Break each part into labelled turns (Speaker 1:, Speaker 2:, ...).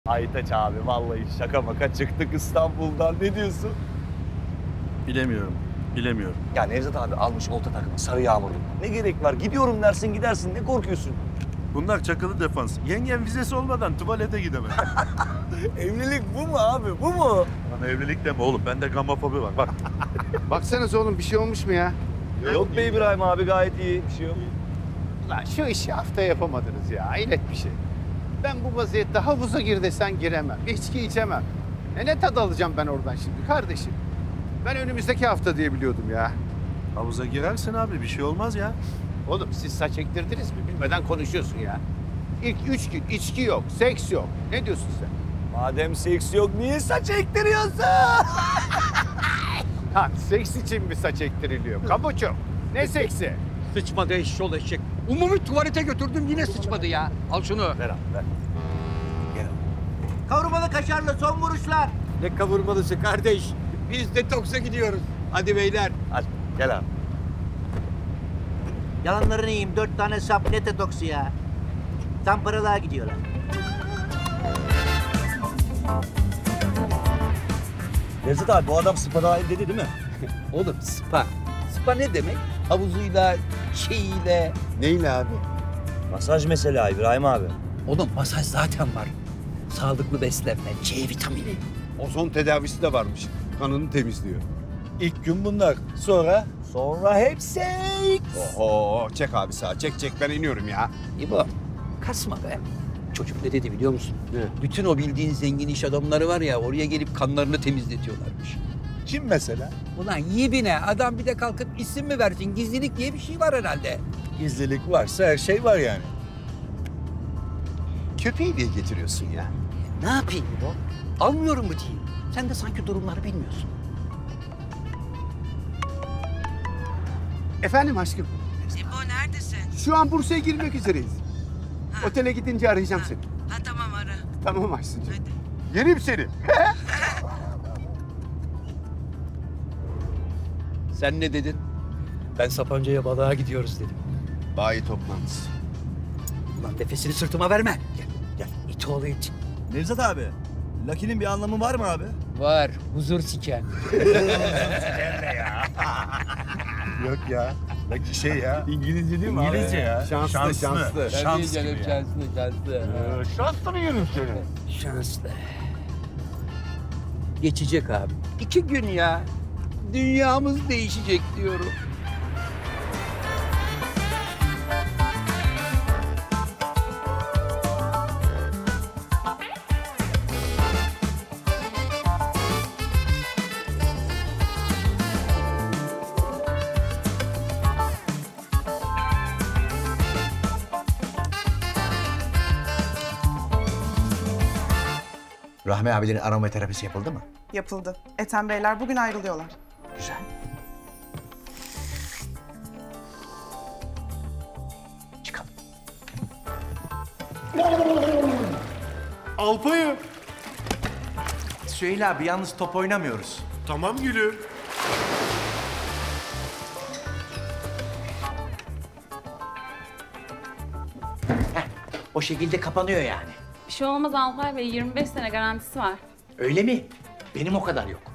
Speaker 1: Aytaç abi vallahi şaka maka çıktık İstanbul'dan. Ne diyorsun?
Speaker 2: Bilemiyorum.
Speaker 1: Ya Nevzat abi almış olta takımı sarı yağmurlu. Ne gerek var? Gidiyorum dersin gidersin. Ne korkuyorsun?
Speaker 2: Bunlar çakılı defans. Yengem vizesi olmadan tuvalete gidemez.
Speaker 1: Evlilik bu mu abi? Bu mu?
Speaker 2: Lan evlilik deme oğlum. Bende gamofobi var. Bak.
Speaker 3: Baksanıza oğlum bir şey olmuş mu ya?
Speaker 1: Yok be İbrahim abi gayet iyi. Bir şey yok.
Speaker 3: Lan şu işi hafta yapamadınız ya. Hayret bir şey. Ben bu vaziyette havuza gir desen giremem. İçki içemem. Ne tad alacağım ben oradan şimdi kardeşim? Ben önümüzdeki hafta diye biliyordum ya.
Speaker 2: Havuza girersin abi. Bir şey olmaz ya.
Speaker 3: Oğlum siz saç ektirdiniz mi bilmeden konuşuyorsun ya. İlk 3 gün içki yok, seks yok. Ne diyorsun sen?
Speaker 1: Madem seks yok niye saç ektiriyorsun?
Speaker 3: Lan seks için mi saç ektiriliyor? Kabuçum. Ne seksi?
Speaker 4: Sıçmadı eşşoğlu eşek. Umumi tuvalete götürdüm yine sıçmadı ya. Al şunu.
Speaker 1: Ver abi ver. Gel abi.
Speaker 4: Kavurmalı kaşarlı son vuruşlar. Ne kavurmalısı kardeş? Biz detoksa gidiyoruz. Hadi beyler.
Speaker 1: Hadi gel abi.
Speaker 5: Yalanlarını yiyeyim. 4 tane sap ne detoksu ya. Tam paralığa gidiyorlar.
Speaker 1: Nevzat abi bu adam spa dahil dedi değil mi?
Speaker 4: Oğlum spa. Spa ne demek? Havuzuyla, şeyiyle.
Speaker 3: Neyle abi?
Speaker 1: Masaj mesela İbrahim abi.
Speaker 4: Oğlum masaj zaten var. Sağlıklı beslenme, C vitamini.
Speaker 3: Ozon tedavisi de varmış. Kanını temizliyor.
Speaker 2: İlk gün bunlar. Sonra
Speaker 1: Sonra hep seks.
Speaker 3: Oho çek abi sağa çek ben iniyorum ya.
Speaker 4: İbo, kasma be. Çocuk ne dedi biliyor musun?
Speaker 3: Ne?
Speaker 4: Bütün o bildiğin zengin iş adamları var ya oraya gelip kanlarını temizletiyorlarmış.
Speaker 2: kim mesela?
Speaker 4: Ulan yibine adam bir de kalkıp isim mi versin? Gizlilik diye bir şey var herhalde.
Speaker 2: Gizlilik varsa her şey var yani.
Speaker 3: Köpeği niye getiriyorsun ya?
Speaker 4: Ne yapayım İbo? Almıyorum mu diyeyim? Sen de sanki durumları bilmiyorsun.
Speaker 3: Efendim aşkım.
Speaker 6: İbo neredesin?
Speaker 3: Şu an Bursa'ya girmek üzereyiz. Otele gidince arayacağım seni.
Speaker 6: Ha tamam ara.
Speaker 3: Tamam Aysuncuğum.
Speaker 6: Hadi.
Speaker 3: Yerim seni.
Speaker 4: Sen ne dedin? Ben Sapanca'ya balığa gidiyoruz dedim.
Speaker 3: Bayi toplantısı.
Speaker 4: Ulan nefesini sırtıma verme. Gel. İt oğlu it.
Speaker 1: Nevzat abi. Lucky'nin bir anlamı var mı abi?
Speaker 4: Var. Huzur siken.
Speaker 2: Yok ya. Belki şey ya.
Speaker 1: İngilizce değil mi
Speaker 2: İngilizce ya.
Speaker 3: Şanslı.
Speaker 2: Şans gibi ya.
Speaker 4: şanslı.
Speaker 3: Şanslı mı yerim seni?
Speaker 4: Şanslı. Geçecek abi. 2 gün ya. Dünyamız değişecek diyorum.
Speaker 7: Rahmi abilerin aromaterapisi yapıldı mı?
Speaker 6: Yapıldı. Ethem Beyler bugün ayrılıyorlar.
Speaker 7: Güzel. Çıkalım.
Speaker 3: Alpayım.
Speaker 7: Süheyl abi yalnız top oynamıyoruz.
Speaker 3: Tamam gülüm.
Speaker 7: O şekilde kapanıyor yani.
Speaker 8: Bir şey olmaz Alpay Bey, 25 sene garantisi var.
Speaker 7: Öyle mi? Benim o kadar yok.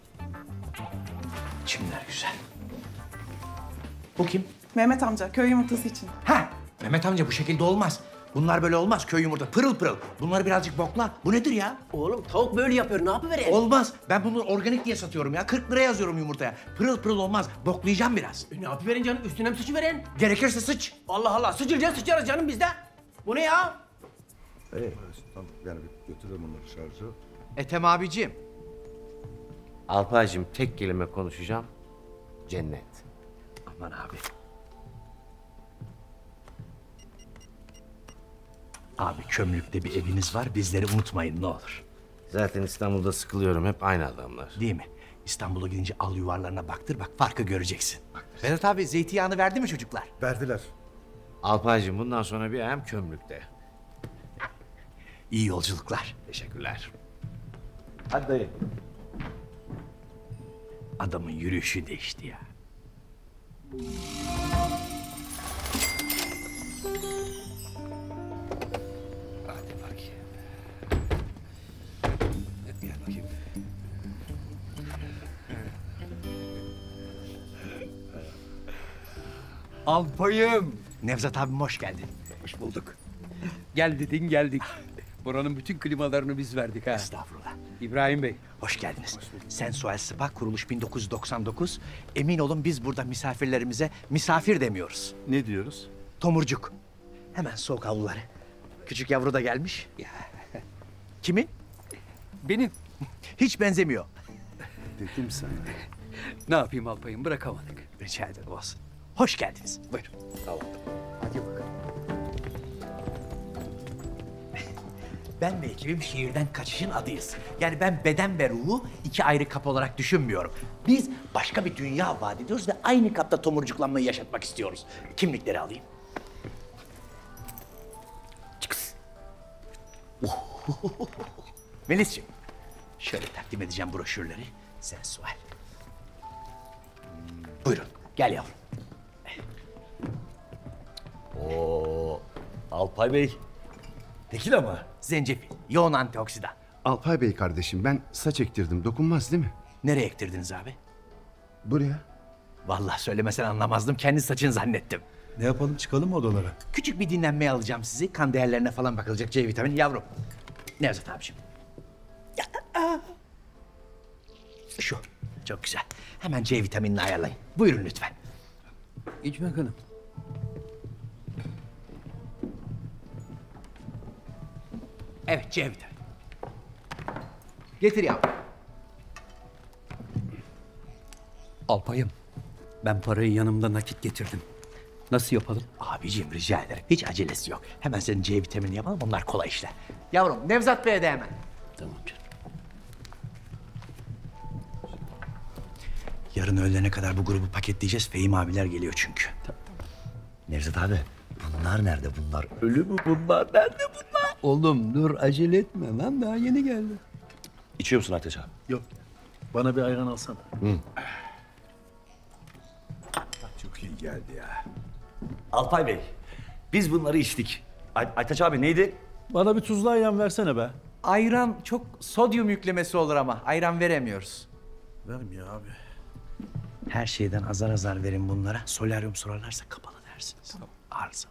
Speaker 7: Çimler güzel. Bu kim?
Speaker 6: Mehmet amca köy yumurtası için.
Speaker 7: Ha, Mehmet amca bu şekilde olmaz. Bunlar böyle olmaz. Köy yumurta pırıl pırıl. Bunları birazcık bokla. Bu nedir ya?
Speaker 5: Oğlum tavuk böyle yapıyor. Ne yapıvereyim?
Speaker 7: Olmaz. Ben bunu organik diye satıyorum ya. 40 lira yazıyorum yumurtaya. Pırıl pırıl olmaz. Boklayacağım biraz.
Speaker 5: Ne yapıverin canım? Üstüne mi sıçıverin?
Speaker 7: Gerekirse sıç.
Speaker 5: Allah Allah. Sıçıracağız sıçarız canım bizde. Bu ne ya?
Speaker 7: Ethem abiciğim.
Speaker 9: Alpaycığım tek kelime konuşacağım. Cennet.
Speaker 7: Aman abi. Abi Kömlük'te bir eviniz var. Bizleri unutmayın ne olur.
Speaker 9: Zaten İstanbul'da sıkılıyorum. Hep aynı adamlar.
Speaker 7: Değil mi? İstanbul'a gidince al yuvarlarına baktır. Bak farkı göreceksin. Vedat abi zeytinyağını verdi mi çocuklar?
Speaker 2: Verdiler.
Speaker 9: Alpaycığım bundan sonra bir ayağım Kömlük'te.
Speaker 7: İyi yolculuklar. Teşekkürler.
Speaker 9: Hadi dayı.
Speaker 7: Adamın yürüyüşü değişti ya.
Speaker 4: Alpayım.
Speaker 7: Nevzat abim hoş geldin.
Speaker 4: Hoş bulduk. Gel dedin geldik. Buranın bütün klimalarını biz verdik ha.
Speaker 7: Estağfurullah.
Speaker 4: İbrahim Bey.
Speaker 7: Hoş geldiniz. Sensual Spa kuruluş 1999. Emin olun biz burada misafirlerimize misafir demiyoruz.
Speaker 2: Ne diyoruz?
Speaker 7: Tomurcuk. Hemen soğuk havluları. Küçük yavru da gelmiş. Kimin?
Speaker 4: Benim.
Speaker 7: Hiç benzemiyor.
Speaker 2: Dedim sana.
Speaker 4: Ne yapayım Alpayım, bırakamadık.
Speaker 7: Rica ederim olsun. Hoş geldiniz. Buyurun.
Speaker 4: Hadi bakalım.
Speaker 7: Ben ve ekibim şehirden kaçışın adıyız. Yani ben beden ve ruhu iki ayrı kap olarak düşünmüyorum. Biz başka bir dünya vaat ediyoruz ve aynı kapta tomurcuklanmayı yaşatmak istiyoruz. Kimlikleri alayım. Çıkız. Melisciğim, şöyle takdim edeceğim broşürleri. Sensual. Buyurun, gel yavrum.
Speaker 1: Oo, Alpay Bey. Tekila mı?
Speaker 7: Zencefil, yoğun antioksidan.
Speaker 10: Alpay Bey kardeşim, ben saç ektirdim. Dokunmaz değil mi?
Speaker 7: Nereye ektirdiniz abi?
Speaker 10: Buraya.
Speaker 7: Vallahi söylemesen anlamazdım. Kendi saçın zannettim.
Speaker 2: Ne yapalım, çıkalım mı odalara?
Speaker 7: Küçük bir dinlenmeye alacağım sizi. Kan değerlerine falan bakılacak, C vitamini. Yavrum. Nevzat abiciğim. Ya, şu. Çok güzel. Hemen C vitaminini ayarlayın. Buyurun lütfen.
Speaker 4: İç bakalım.
Speaker 7: Evet, C vitamini. Getir yavrum.
Speaker 4: Alpayım, ben parayı yanımda nakit getirdim. Nasıl yapalım?
Speaker 7: Abiciğim rica ederim. Hiç acelesi yok. Hemen senin C vitaminini yapalım. Onlar kolay işler. Yavrum, Nevzat Bey'e de hemen.
Speaker 4: Tamam canım.
Speaker 7: Yarın öğlene kadar bu grubu paketleyeceğiz. Fehim abiler geliyor çünkü.
Speaker 1: Nevzat abi, bunlar nerede bunlar? Ölü mü bunlar? Nerede bunlar?
Speaker 4: Oğlum dur, acele etme lan, daha yeni geldi.
Speaker 1: İçiyor musun Aytaç abi?
Speaker 2: Yok. Bana bir ayran alsana.
Speaker 10: Çok iyi geldi ya.
Speaker 1: Alpay Bey, biz bunları içtik. Aytaç abi neydi?
Speaker 2: Bana bir tuzlu ayran versene be.
Speaker 7: Ayran çok sodyum yüklemesi olur ama. Ayran veremiyoruz.
Speaker 2: Vermiyor abi.
Speaker 7: Her şeyden azar azar verin bunlara. Solaryum sorarlarsa kapalı dersiniz. Arıza.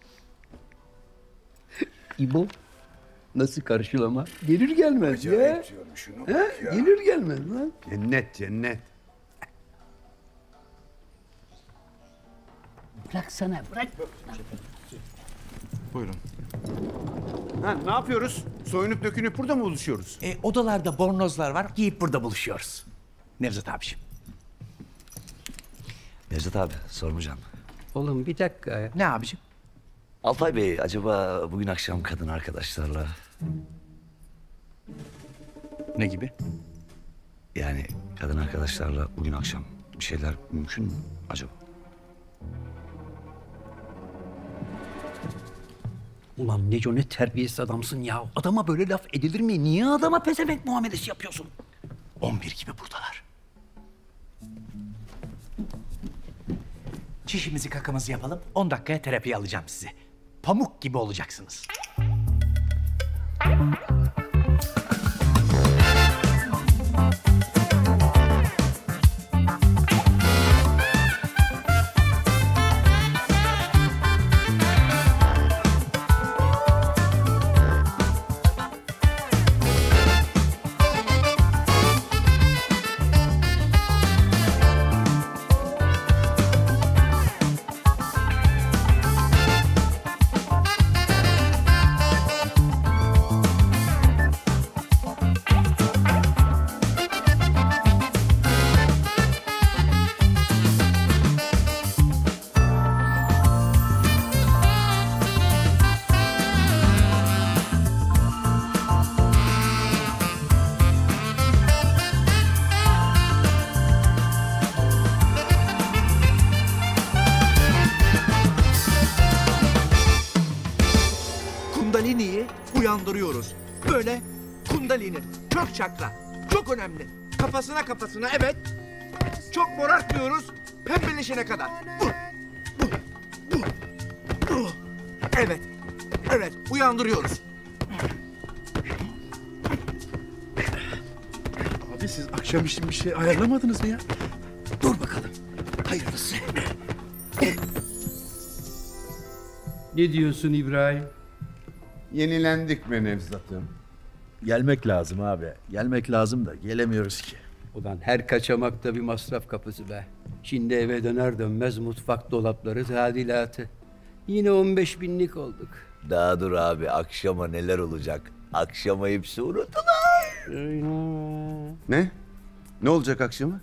Speaker 4: İbo, nasıl karşılama? Gelir gelmez ya.
Speaker 10: diyorum şunu.
Speaker 4: Gelir gelmez lan.
Speaker 3: Cennet, cennet.
Speaker 4: Bıraksana, bırak.
Speaker 10: Buyurun.
Speaker 3: Ha, ne yapıyoruz? Soyunup dökünüp burada mı buluşuyoruz?
Speaker 7: Odalarda bornozlar var. Giyip burada buluşuyoruz. Nevzat abiciğim.
Speaker 1: Nevzat abi, sormayacağım.
Speaker 4: Oğlum bir dakika ya.
Speaker 7: Ne abiciğim?
Speaker 1: Alpay Bey, acaba bugün akşam kadın arkadaşlarla...
Speaker 7: Ne gibi?
Speaker 1: Yani kadın arkadaşlarla bugün akşam bir şeyler mümkün mü acaba?
Speaker 4: Ulan Neco, ne terbiyesiz adamsın ya. Adama böyle laf edilir mi? Niye adama pezevenk muamelesi yapıyorsun?
Speaker 7: 11 gibi buradalar. Çişimizi kakamızı yapalım. 10 dakikaya terapiye alacağım sizi. Pamuk gibi olacaksınız. Kundalini'yi uyandırıyoruz. Böyle kundalini, kök çakra. Çok önemli. Kafasına evet. Çok morartmıyoruz. Pembeleşene kadar. Evet, uyandırıyoruz.
Speaker 2: Abi siz akşam için bir şey ayarlamadınız mı ya?
Speaker 7: Dur bakalım. Hayırlısı.
Speaker 11: Ne diyorsun İbrahim?
Speaker 10: Yenilendik mi Nevzat'ım?
Speaker 2: Gelmek lazım abi. Gelmek lazım da gelemiyoruz ki.
Speaker 11: Ulan her kaçamakta bir masraf kapısı be. Şimdi eve döner dönmez mutfak dolapları tadilatı. Yine 15 binlik olduk.
Speaker 1: Daha dur abi, akşama neler olacak? Akşama hepsi unutulur.
Speaker 10: Ne? Ne olacak akşama?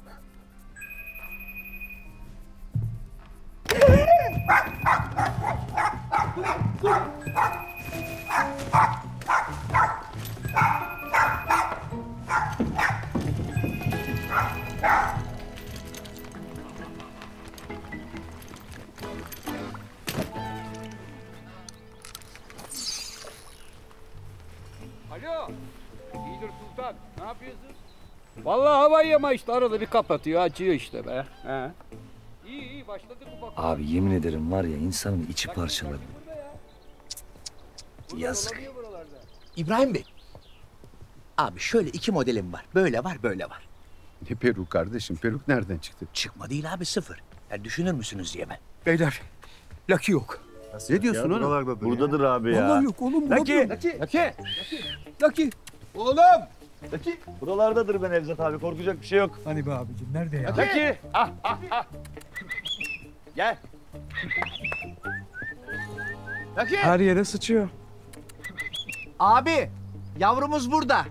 Speaker 11: Alo, İyidir Sultan, ne yapıyorsun? Vallahi hava yamaçta arada bir kapatıyor, açıyor işte be. He. İyi, başladık ufak.
Speaker 1: Abi yemin ederim var ya, insanın içi parçalanıyor. Yazık.
Speaker 7: İbrahim Bey. Abi şöyle 2 modelim var. Böyle var, böyle var.
Speaker 10: Ne peruk kardeşim? Peruk nereden çıktı?
Speaker 7: Çıkma değil abi, 0. Yani düşünür müsünüz diye ben.
Speaker 11: Beyler, Lucky yok.
Speaker 10: Ne diyorsun oğlum?
Speaker 2: Buradadır abi ya.
Speaker 11: Vallahi yok oğlum.
Speaker 2: Lucky!
Speaker 11: Lucky. Oğlum.
Speaker 2: Lucky! Buralardadır be Nevzat abi. Korkacak bir şey yok.
Speaker 11: Hani be abicim, nerede ya?
Speaker 2: Lucky! Gel.
Speaker 10: Lucky!
Speaker 11: Her yere sıçıyor.
Speaker 5: Abi, yavrumuz burada.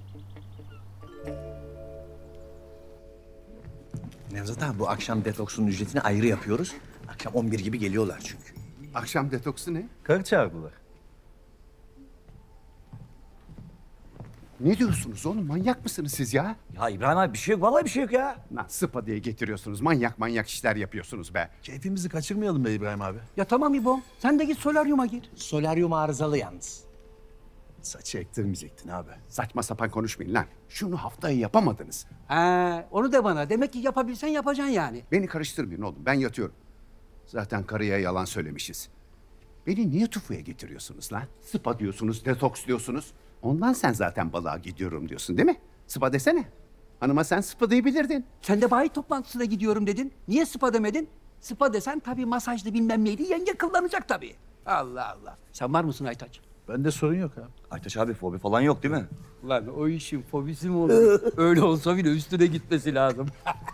Speaker 7: Nevzat abi, bu akşam detoksun ücretini ayrı yapıyoruz. Akşam 11 gibi geliyorlar çünkü.
Speaker 10: Akşam detoksu ne?
Speaker 2: Karı çağırdılar.
Speaker 10: Ne diyorsunuz oğlum? Manyak mısınız siz ya?
Speaker 1: Ya İbrahim abi, bir şey yok, vallahi bir şey yok ya.
Speaker 10: Lan sıpa diye getiriyorsunuz. Manyak manyak işler yapıyorsunuz be.
Speaker 2: Keyfimizi kaçırmayalım be İbrahim abi.
Speaker 11: Ya tamam İbo, sen de git solaryuma gir.
Speaker 7: Solaryum arızalı yalnız.
Speaker 2: Saçı ektirmeyecektin abi.
Speaker 10: Saçma sapan konuşmayın lan. Şunu haftaya yapamadınız.
Speaker 11: Onu de bana. Demek ki yapabilsen yapacaksın yani.
Speaker 10: Beni karıştırmayın oğlum. Ben yatıyorum. Zaten karıya yalan söylemişiz. Beni niye tufuya getiriyorsunuz lan? Spa diyorsunuz, detoks diyorsunuz. Ondan sen zaten balığa gidiyorum diyorsun değil mi? Spa desene. Hanıma sen spa diyebilirdin.
Speaker 11: Sen de bayi toplantısına gidiyorum dedin. Niye spa demedin? Spa desen tabii masajlı bilmem neydi, yenge kullanacak tabii. Allah Allah. Sen var mısın Aytaç?
Speaker 2: Bende sorun yok abi.
Speaker 1: Aytaç abi, fobi falan yok değil mi?
Speaker 11: Lan o işin fobisi mi olur? Öyle olsa bile üstüne gitmesi lazım.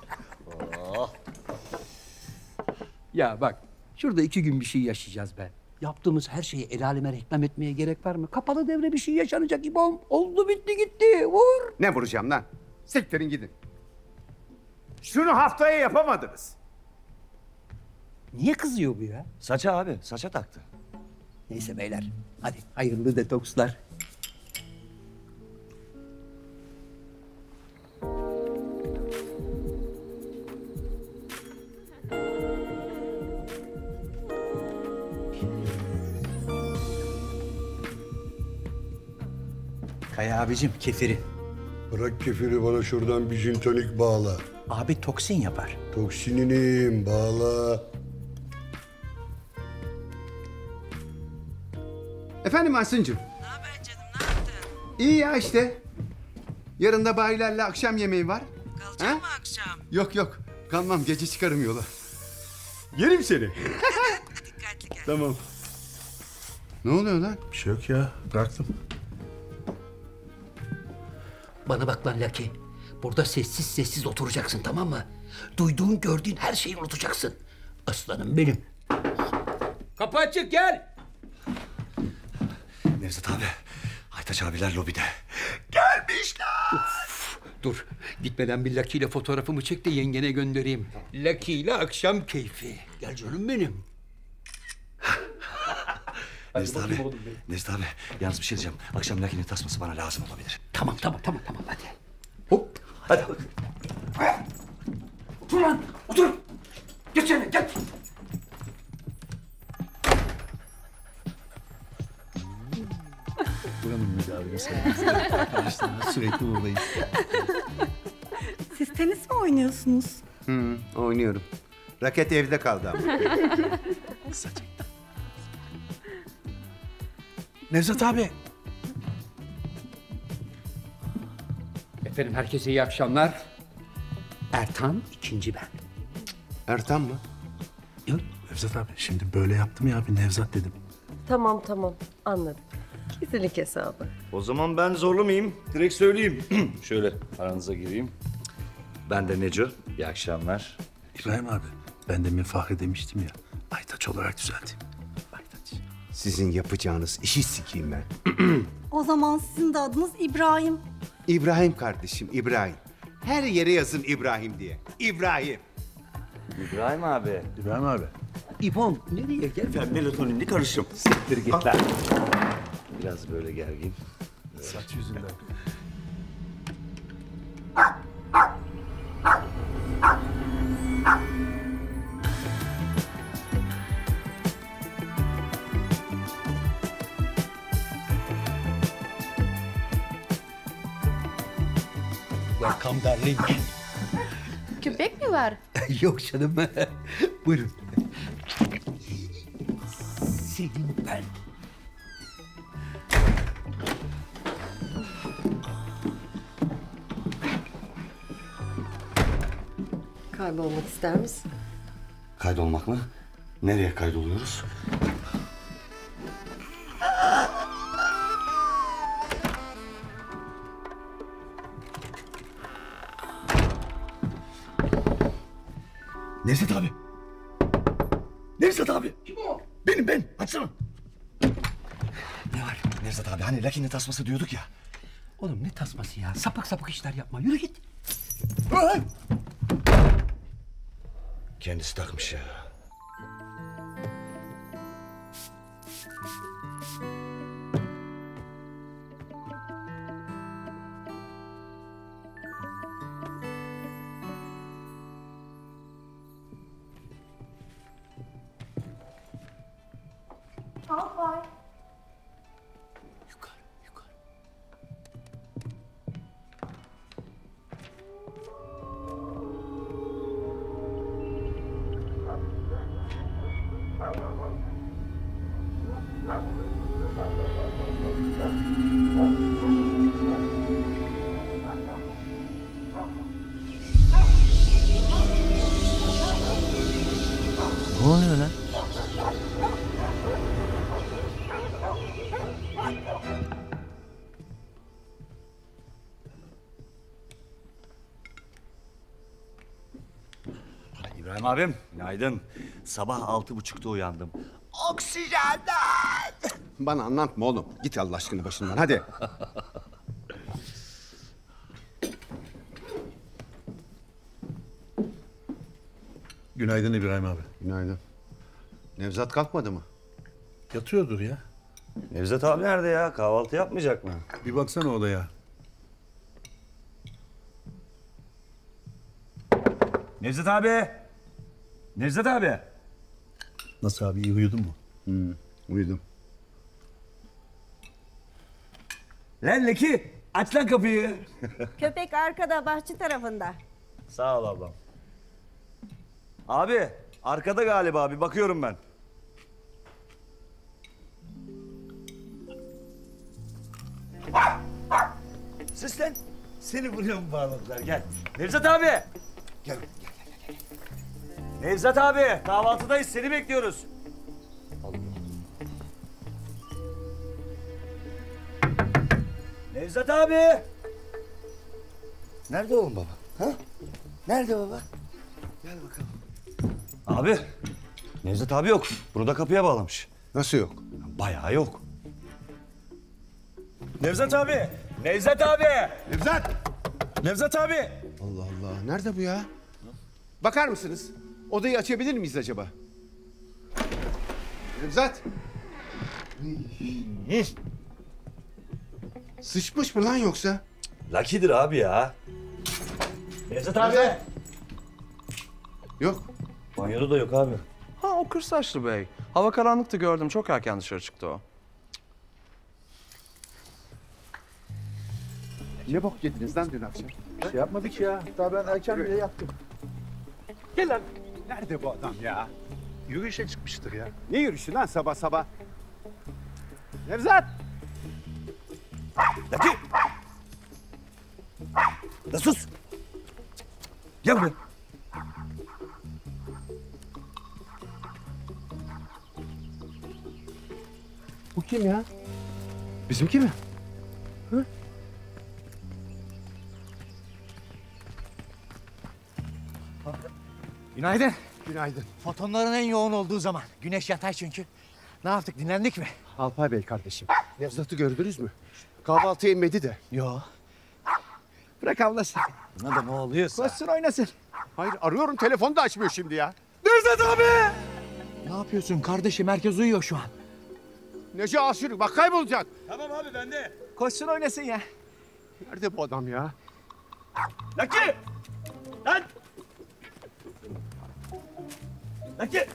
Speaker 11: Ya bak, şurada 2 gün bir şey yaşayacağız be. Yaptığımız her şeyi el aleme reklam etmeye gerek var mı? Kapalı devre bir şey yaşanacak İbom. Oldu bitti gitti. Vur.
Speaker 10: Ne vuracağım lan? Siktirin gidin. Şunu haftaya yapamadınız.
Speaker 11: Niye kızıyor bu ya?
Speaker 1: Saça abi, saça taktı.
Speaker 11: Neyse beyler, hadi hayırlı detokslar.
Speaker 7: Kaya abicim, kefiri.
Speaker 12: Bırak kefiri, bana şuradan bir jin tonik bağla.
Speaker 7: Abi toksin yapar.
Speaker 12: Toksininim bağla.
Speaker 10: Efendim Aysuncuğum.
Speaker 6: Ne haber canım, ne yaptın?
Speaker 10: İyi ya işte. Yarın da bayilerle akşam yemeği var.
Speaker 6: Kalacak
Speaker 10: Ha?
Speaker 6: mı akşam?
Speaker 10: Yok yok. Kalmam, gece çıkarım yola. Yerim seni.
Speaker 6: Dikkatli gel.
Speaker 10: Tamam. Ne oluyor lan?
Speaker 12: Bir şey yok ya, bıraktım.
Speaker 11: Bana bak lan Lucky. Burada sessiz sessiz oturacaksın, tamam mı? Duyduğun, gördüğün her şeyi unutacaksın. Aslanım benim. Kapı açık, gel.
Speaker 1: Nevzat abi, Aytaç abiler lobide.
Speaker 11: Dur, gitmeden bir Lucky ile fotoğrafımı çek de yengene göndereyim. Lucky ile akşam keyfi. Gel canım benim.
Speaker 1: Nevzat abi, Nevzat abi, yalnız bir şey diyeceğim. Akşam Lucky'nin tasması bana lazım olabilir.
Speaker 11: Tamam, hadi. Hop, hadi. Otur lan, otur. Geç yerine, geç.
Speaker 2: Buranın müdavimi sayılır. Arkadaşlarımla sürekli buradayız.
Speaker 6: Siz tenis mi oynuyorsunuz?
Speaker 10: Oynuyorum. Raket evde kaldı ama.
Speaker 2: Nevzat abi.
Speaker 11: Efendim herkese iyi akşamlar. Ertan, ikinci ben.
Speaker 10: Ertan mı?
Speaker 2: Nevzat abi, şimdi böyle yaptım ya abi, Nevzat dedim.
Speaker 13: Tamam anladım. Gizlilik hesabı.
Speaker 1: O zaman ben zorlamayayım. Direkt söyleyeyim. Şöyle aranıza gireyim. Ben de Neco. İyi akşamlar.
Speaker 2: İbrahim abi, ben demin Fahri demiştim ya. Aytaç olarak düzelteyim.
Speaker 10: Sizin yapacağınız işi sikeyim ben.
Speaker 6: O zaman sizin de adınız İbrahim.
Speaker 10: İbrahim kardeşim, İbrahim. Her yere yazın İbrahim diye. İbrahim.
Speaker 1: İbrahim abi.
Speaker 2: İbrahim abi.
Speaker 11: İbon nereye gel?
Speaker 1: Ben melatoninli karışım.
Speaker 2: Siktir git lan.
Speaker 1: Biraz böyle gergin.
Speaker 2: Saç yüzünden.
Speaker 11: Welcome darling.
Speaker 13: Köpek mi var?
Speaker 11: Yok canım. Buyurun. Senin ben.
Speaker 13: Kaybolmak ister misin?
Speaker 1: Kaydolmak mı? Nereye kaydoluyoruz? Nevzat abi. Nevzat abi. Kim o? Benim ben. Açsana. Ne var? Nevzat abi hani Lucky'nin tasması diyorduk ya.
Speaker 11: Oğlum ne tasması ya? Sapık sapık işler yapma. Yürü git.
Speaker 1: Kendisi takmış ya.
Speaker 2: Ne oluyor lan?
Speaker 1: İbrahim abim, günaydın. Sabah 6.30'da uyandım. Oksijenden!
Speaker 10: Bana anlatma oğlum. Git Allah aşkına başından hadi.
Speaker 2: Günaydın İbrahim abi.
Speaker 10: Günaydın. Nevzat kalkmadı mı?
Speaker 2: Yatıyordur ya.
Speaker 1: Nevzat abi nerede ya? Kahvaltı yapmayacak mı?
Speaker 2: Bir baksana odaya.
Speaker 1: Nevzat abi! Nevzat abi!
Speaker 2: Nasıl abi, iyi uyudun mu?
Speaker 10: Uyudum.
Speaker 1: Lan Leki! Aç lan kapıyı!
Speaker 13: Köpek arkada bahçe tarafında.
Speaker 1: Sağ ol ablam. Abi, arkada galiba bir bakıyorum ben. Sus lan! Seni buraya mı bağladılar? Gel. Nevzat abi! Gel. Nevzat abi, kahvaltıdayız. Seni bekliyoruz. Nevzat abi! Nerede oğlum baba? Ha? Nerede baba? Gel bakalım. Abi, Nevzat abi yok. Burada kapıya bağlamış.
Speaker 10: Nasıl yok?
Speaker 1: Bayağı yok. Nevzat abi! Nevzat abi!
Speaker 10: Nevzat!
Speaker 1: Nevzat abi!
Speaker 10: Allah Allah. Nerede bu ya? Bakar mısınız? Odayı açabilir miyiz acaba? Nevzat! Sıçmış mı lan yoksa?
Speaker 1: Lucky'dir abi ya. Nevzat abi!
Speaker 10: Yok.
Speaker 1: Banyoda da yok abi.
Speaker 14: Ha o kır saçlı bey. Hava karanlıktı gördüm. Çok erken dışarı çıktı o.
Speaker 3: Ne bok yediniz lan dün akşam? Şey yapmadık ya. Daha ben erken bile yattım. Gel lan. Nerede bu adam ya?
Speaker 2: Yürüyüşe çıkmıştır ya.
Speaker 3: Ne yürüyüşü lan sabah sabah? Nevzat!
Speaker 1: Lucky! La sus! Gel buraya.
Speaker 10: Bizimki mi? Hı?
Speaker 7: Günaydın.
Speaker 10: Günaydın.
Speaker 7: Fotonların en yoğun olduğu zaman. Güneş yatay çünkü. Ne yaptık, dinlendik mi?
Speaker 10: Alpay Bey kardeşim, Nevzat'ı gördünüz mü? Kahvaltıya inmedi de.
Speaker 7: Yo.
Speaker 10: Bırak avlasın.
Speaker 7: Buna da ne oluyorsa.
Speaker 10: Koşsun oynasın. Hayır, arıyorum, telefonu da açmıyor şimdi ya.
Speaker 7: Nevzat abi! Ne yapıyorsun kardeşim? Herkes uyuyor şu an.
Speaker 10: Neci aşırı, bak kaybolacak.
Speaker 4: Tamam abi bende.
Speaker 7: Koşsun oynasın ya.
Speaker 10: Nerede bu adam ya?
Speaker 1: Lucky! Lan! Lucky!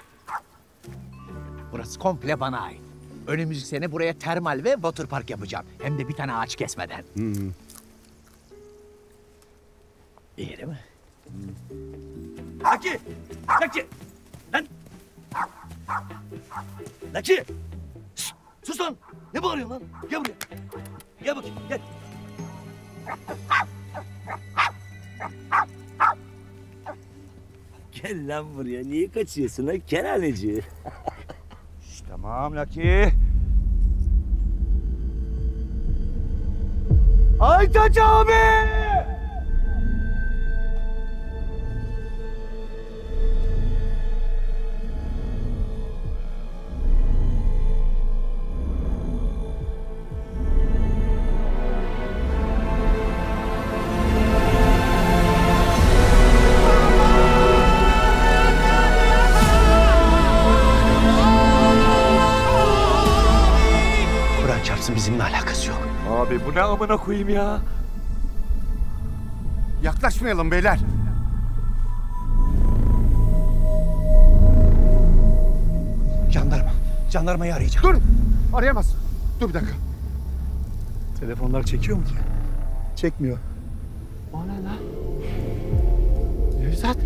Speaker 7: Burası komple bana ait. Önümüzdeki sene buraya termal ve waterpark yapacağım. Hem de bir tane ağaç kesmeden. İyi değil mi?
Speaker 1: Lucky! Lucky! Lan! Lucky! Şşt! Sus lan! Ne bağırıyorsun lan? Gel buraya. Gel bakayım, gel. Gel lan buraya. Niye kaçıyorsun ha kerhaneci? Tamam Lucky. Aytaç abi!
Speaker 7: Kur'an çarpsın bizimle alakası yok.
Speaker 1: Abi bu ne amına koyayım ya?
Speaker 10: Yaklaşmayalım beyler.
Speaker 7: Jandarma. Jandarmayı arayacağım.
Speaker 10: Dur! Arayamazsın. Dur bir dakika.
Speaker 2: Telefonlar çekiyor mu ki? Çekmiyor.
Speaker 10: O ne lan? Nevzat.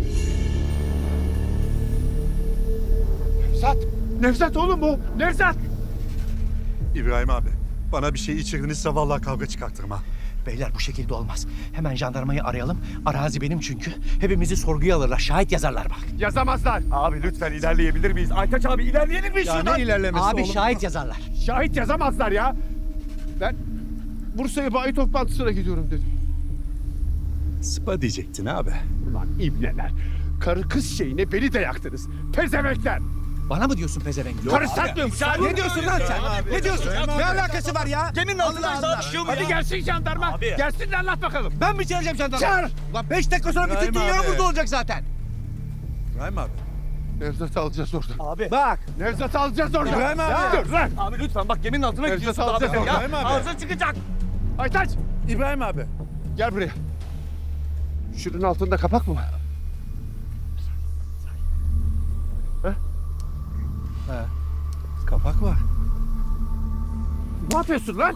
Speaker 10: Nevzat. Nevzat oğlum bu. Nevzat.
Speaker 2: İbrahim abi, bana bir şey içirdinizse vallahi kavga çıkartırım ha.
Speaker 7: Beyler bu şekilde olmaz. Hemen jandarmayı arayalım. Arazi benim çünkü. Hepimizi sorguya alırlar. Şahit yazarlar bak.
Speaker 10: Yazamazlar.
Speaker 1: Abi lütfen ilerleyebilir miyiz? Aytaç abi ilerleyelim mi şuradan?
Speaker 7: Abi şahit yazarlar.
Speaker 10: Şahit yazamazlar ya. Ben Bursa'ya bayi toplantısına gidiyorum dedim.
Speaker 2: Spa diyecektin abi.
Speaker 10: Ulan ibneler. Karı kız şeyine beni de yaktınız. Pezemekler.
Speaker 7: Bana mı diyorsun pezevenk?
Speaker 10: Karı satmıyor musun?
Speaker 7: Ne diyorsun lan sen? Ne diyorsun? Ne alakası var ya?
Speaker 1: Geminin altında savaşıyor mu ya?
Speaker 10: Hadi gelsin jandarma.
Speaker 1: Abi.
Speaker 10: Gelsin de anlat bakalım.
Speaker 7: Ben mi çağıracağım jandarma?
Speaker 10: Çağır.
Speaker 7: Lan 5 dakika sonra bütün
Speaker 2: İbrahim
Speaker 7: dünya
Speaker 2: abi.
Speaker 7: burada olacak zaten.
Speaker 2: İbrahim abi.
Speaker 10: Nevzat'ı alacağız oradan.
Speaker 1: Abi.
Speaker 7: Bak.
Speaker 10: Nevzat'ı alacağız oradan.
Speaker 2: İbrahim abi.
Speaker 10: Ya, dur lan.
Speaker 1: Abi lütfen bak geminin altına
Speaker 10: Nevzat
Speaker 1: gidiyorsun abi.
Speaker 10: alacağız
Speaker 1: Ya.
Speaker 2: İbrahim abi.
Speaker 1: Ağzın çıkacak.
Speaker 10: Aytaç.
Speaker 2: İbrahim abi.
Speaker 10: Gel buraya. Şunun altında kapak mı var?
Speaker 2: Kapak var.
Speaker 10: Ne yapıyorsun lan?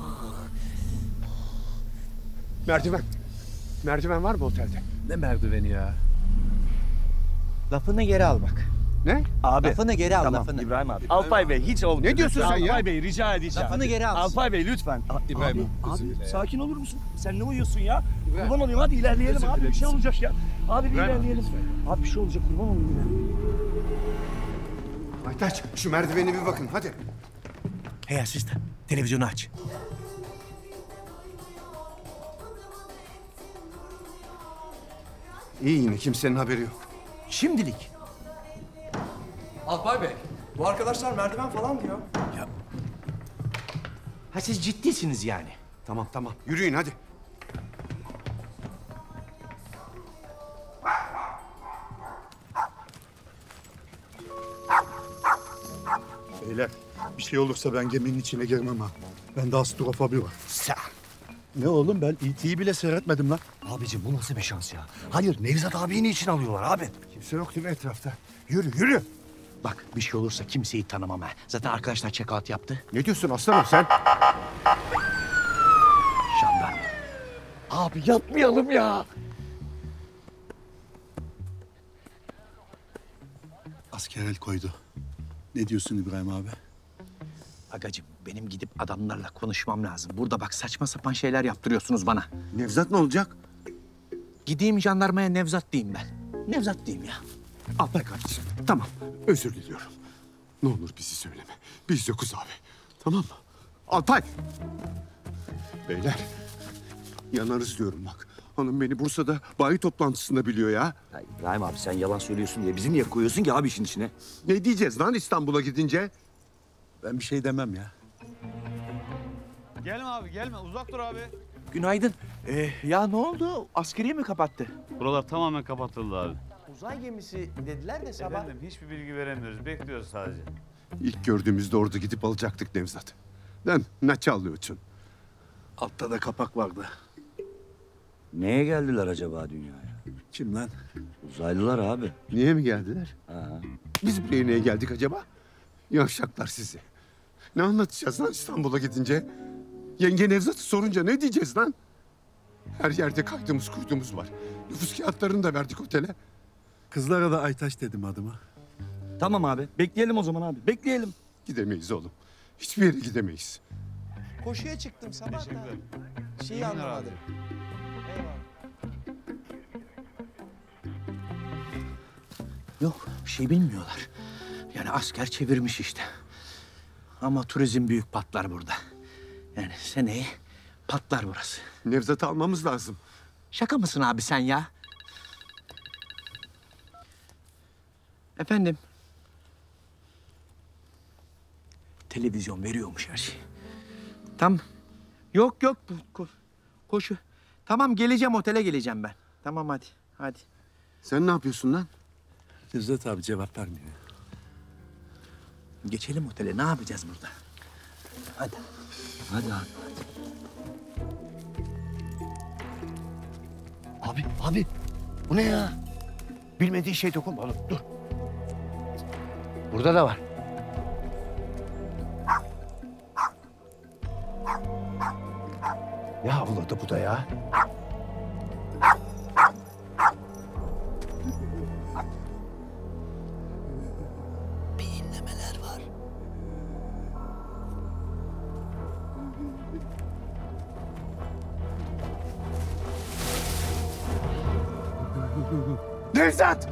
Speaker 10: Merdiven. Merdiven var mı otelde?
Speaker 2: Ne merdiveni ya?
Speaker 7: Lafını geri al bak.
Speaker 10: Ne?
Speaker 1: Abi.
Speaker 7: Lafını geri al
Speaker 1: Tamam
Speaker 7: lafını.
Speaker 1: İbrahim abi. Alpay Bey hiç olmuyor.
Speaker 10: Ne diyorsun sen ya?
Speaker 1: Alpay Bey rica edeceğim.
Speaker 7: Lafını geri al.
Speaker 1: Alpay Bey lütfen.
Speaker 2: İbrahim
Speaker 1: Abi sakin olur musun? Sen ne uyuyorsun ya? Kurban olayım hadi ilerleyelim abi bir şey olacak ya. Abi bir ilerleyelim. Abi bir şey olacak kurban olayım ya.
Speaker 10: Aytaç şu merdivene bir bakın hadi.
Speaker 7: Hey asistan. Televizyonu aç.
Speaker 10: İyi yine kimsenin haberi yok.
Speaker 7: Şimdilik.
Speaker 14: Alpay Bey, bu arkadaşlar merdiven falan diyor.
Speaker 7: Ha siz ciddisiniz yani.
Speaker 10: Tamam tamam yürüyün hadi.
Speaker 2: Beyler, bir şey olursa ben geminin içine girmem ha. Bende astrofobi var. Ne oğlum ben E.T.'yi bile seyretmedim lan.
Speaker 1: Abicim bu nasıl bir şans ya? Hayır Nevzat abiyi niçin alıyorlar abi?
Speaker 10: Kimse yok değil mi etrafta? Yürü yürü.
Speaker 7: Bak bir şey olursa kimseyi tanımam ha. Zaten arkadaşlar check out yaptı.
Speaker 10: Ne diyorsun aslanım sen?
Speaker 7: Jandarma.
Speaker 1: Abi yapmayalım ya.
Speaker 2: Asker el koydu. Ne diyorsun İbrahim abi?
Speaker 7: Agacım benim gidip adamlarla konuşmam lazım. Burada bak saçma sapan şeyler yaptırıyorsunuz bana.
Speaker 10: Nevzat ne olacak?
Speaker 7: Gideyim jandarmaya Nevzat diyeyim ben. Nevzat diyeyim ya.
Speaker 10: Alpay kardeşim tamam özür diliyorum. Ne olur bizi söyleme. Biz yokuz abi. Tamam mı? Alpay! Beyler, yanarız diyorum bak. Hanım beni Bursa'da bayi toplantısında biliyor ya.
Speaker 1: Ya İbrahim abi sen yalan söylüyorsun diye bizi niye koyuyorsun ki abi işin içine?
Speaker 10: Ne diyeceğiz lan İstanbul'a gidince?
Speaker 2: Ben bir şey demem ya.
Speaker 15: Gelme abi gelme uzak dur abi.
Speaker 7: Günaydın. Ya ne oldu? Askeriye mi kapattı?
Speaker 15: Buralar tamamen kapatıldı abi.
Speaker 7: Uzay gemisi dediler de sabah.
Speaker 15: Efendim hiçbir bilgi veremiyoruz. Bekliyoruz sadece.
Speaker 10: İlk gördüğümüzde orada gidip alacaktık Nevzat. Lan ne çalıyorsun?
Speaker 2: Altta da kapak vardı.
Speaker 1: Neye geldiler acaba dünyaya?
Speaker 2: Kim lan?
Speaker 1: Uzaylılar abi.
Speaker 10: Niye mi geldiler?
Speaker 1: Ha.
Speaker 10: Biz buraya niye geldik acaba? Yavşaklar sizi. Ne anlatacağız lan İstanbul'a gidince? Yenge Nevzat'ı sorunca ne diyeceğiz lan? Her yerde kaydımız kurdumuz var. Nüfus kağıtlarını da verdik otele.
Speaker 2: Kızlara da Aytaç dedim adıma.
Speaker 1: Tamam abi. Bekleyelim o zaman abi. Bekleyelim.
Speaker 10: Gidemeyiz oğlum. Hiçbir yere gidemeyiz.
Speaker 7: Koşuya çıktım sabah da. Şeyi anlamadım. Yok, bir şey bilmiyorlar. Yani asker çevirmiş işte. Ama turizm büyük patlar burada. Yani seneye patlar burası.
Speaker 10: Nevzat'ı almamız lazım.
Speaker 7: Şaka mısın abi sen ya? Efendim? Televizyon veriyormuş her şeyi. Tamam. Yok yok. Koşu. Tamam geleceğim otele geleceğim ben. Tamam hadi. Hadi.
Speaker 10: Sen ne yapıyorsun lan?
Speaker 2: Nevzat abi cevap vermiyor.
Speaker 7: Geçelim otele. Ne yapacağız burada? Hadi.
Speaker 1: Hadi abi. Abi. Bu ne ya? Bilmediği şey dokunma oğlum. Dur. Burada da var.
Speaker 10: Ne havladı bu da ya?
Speaker 11: Beyinlemeler var.
Speaker 10: Nevzat!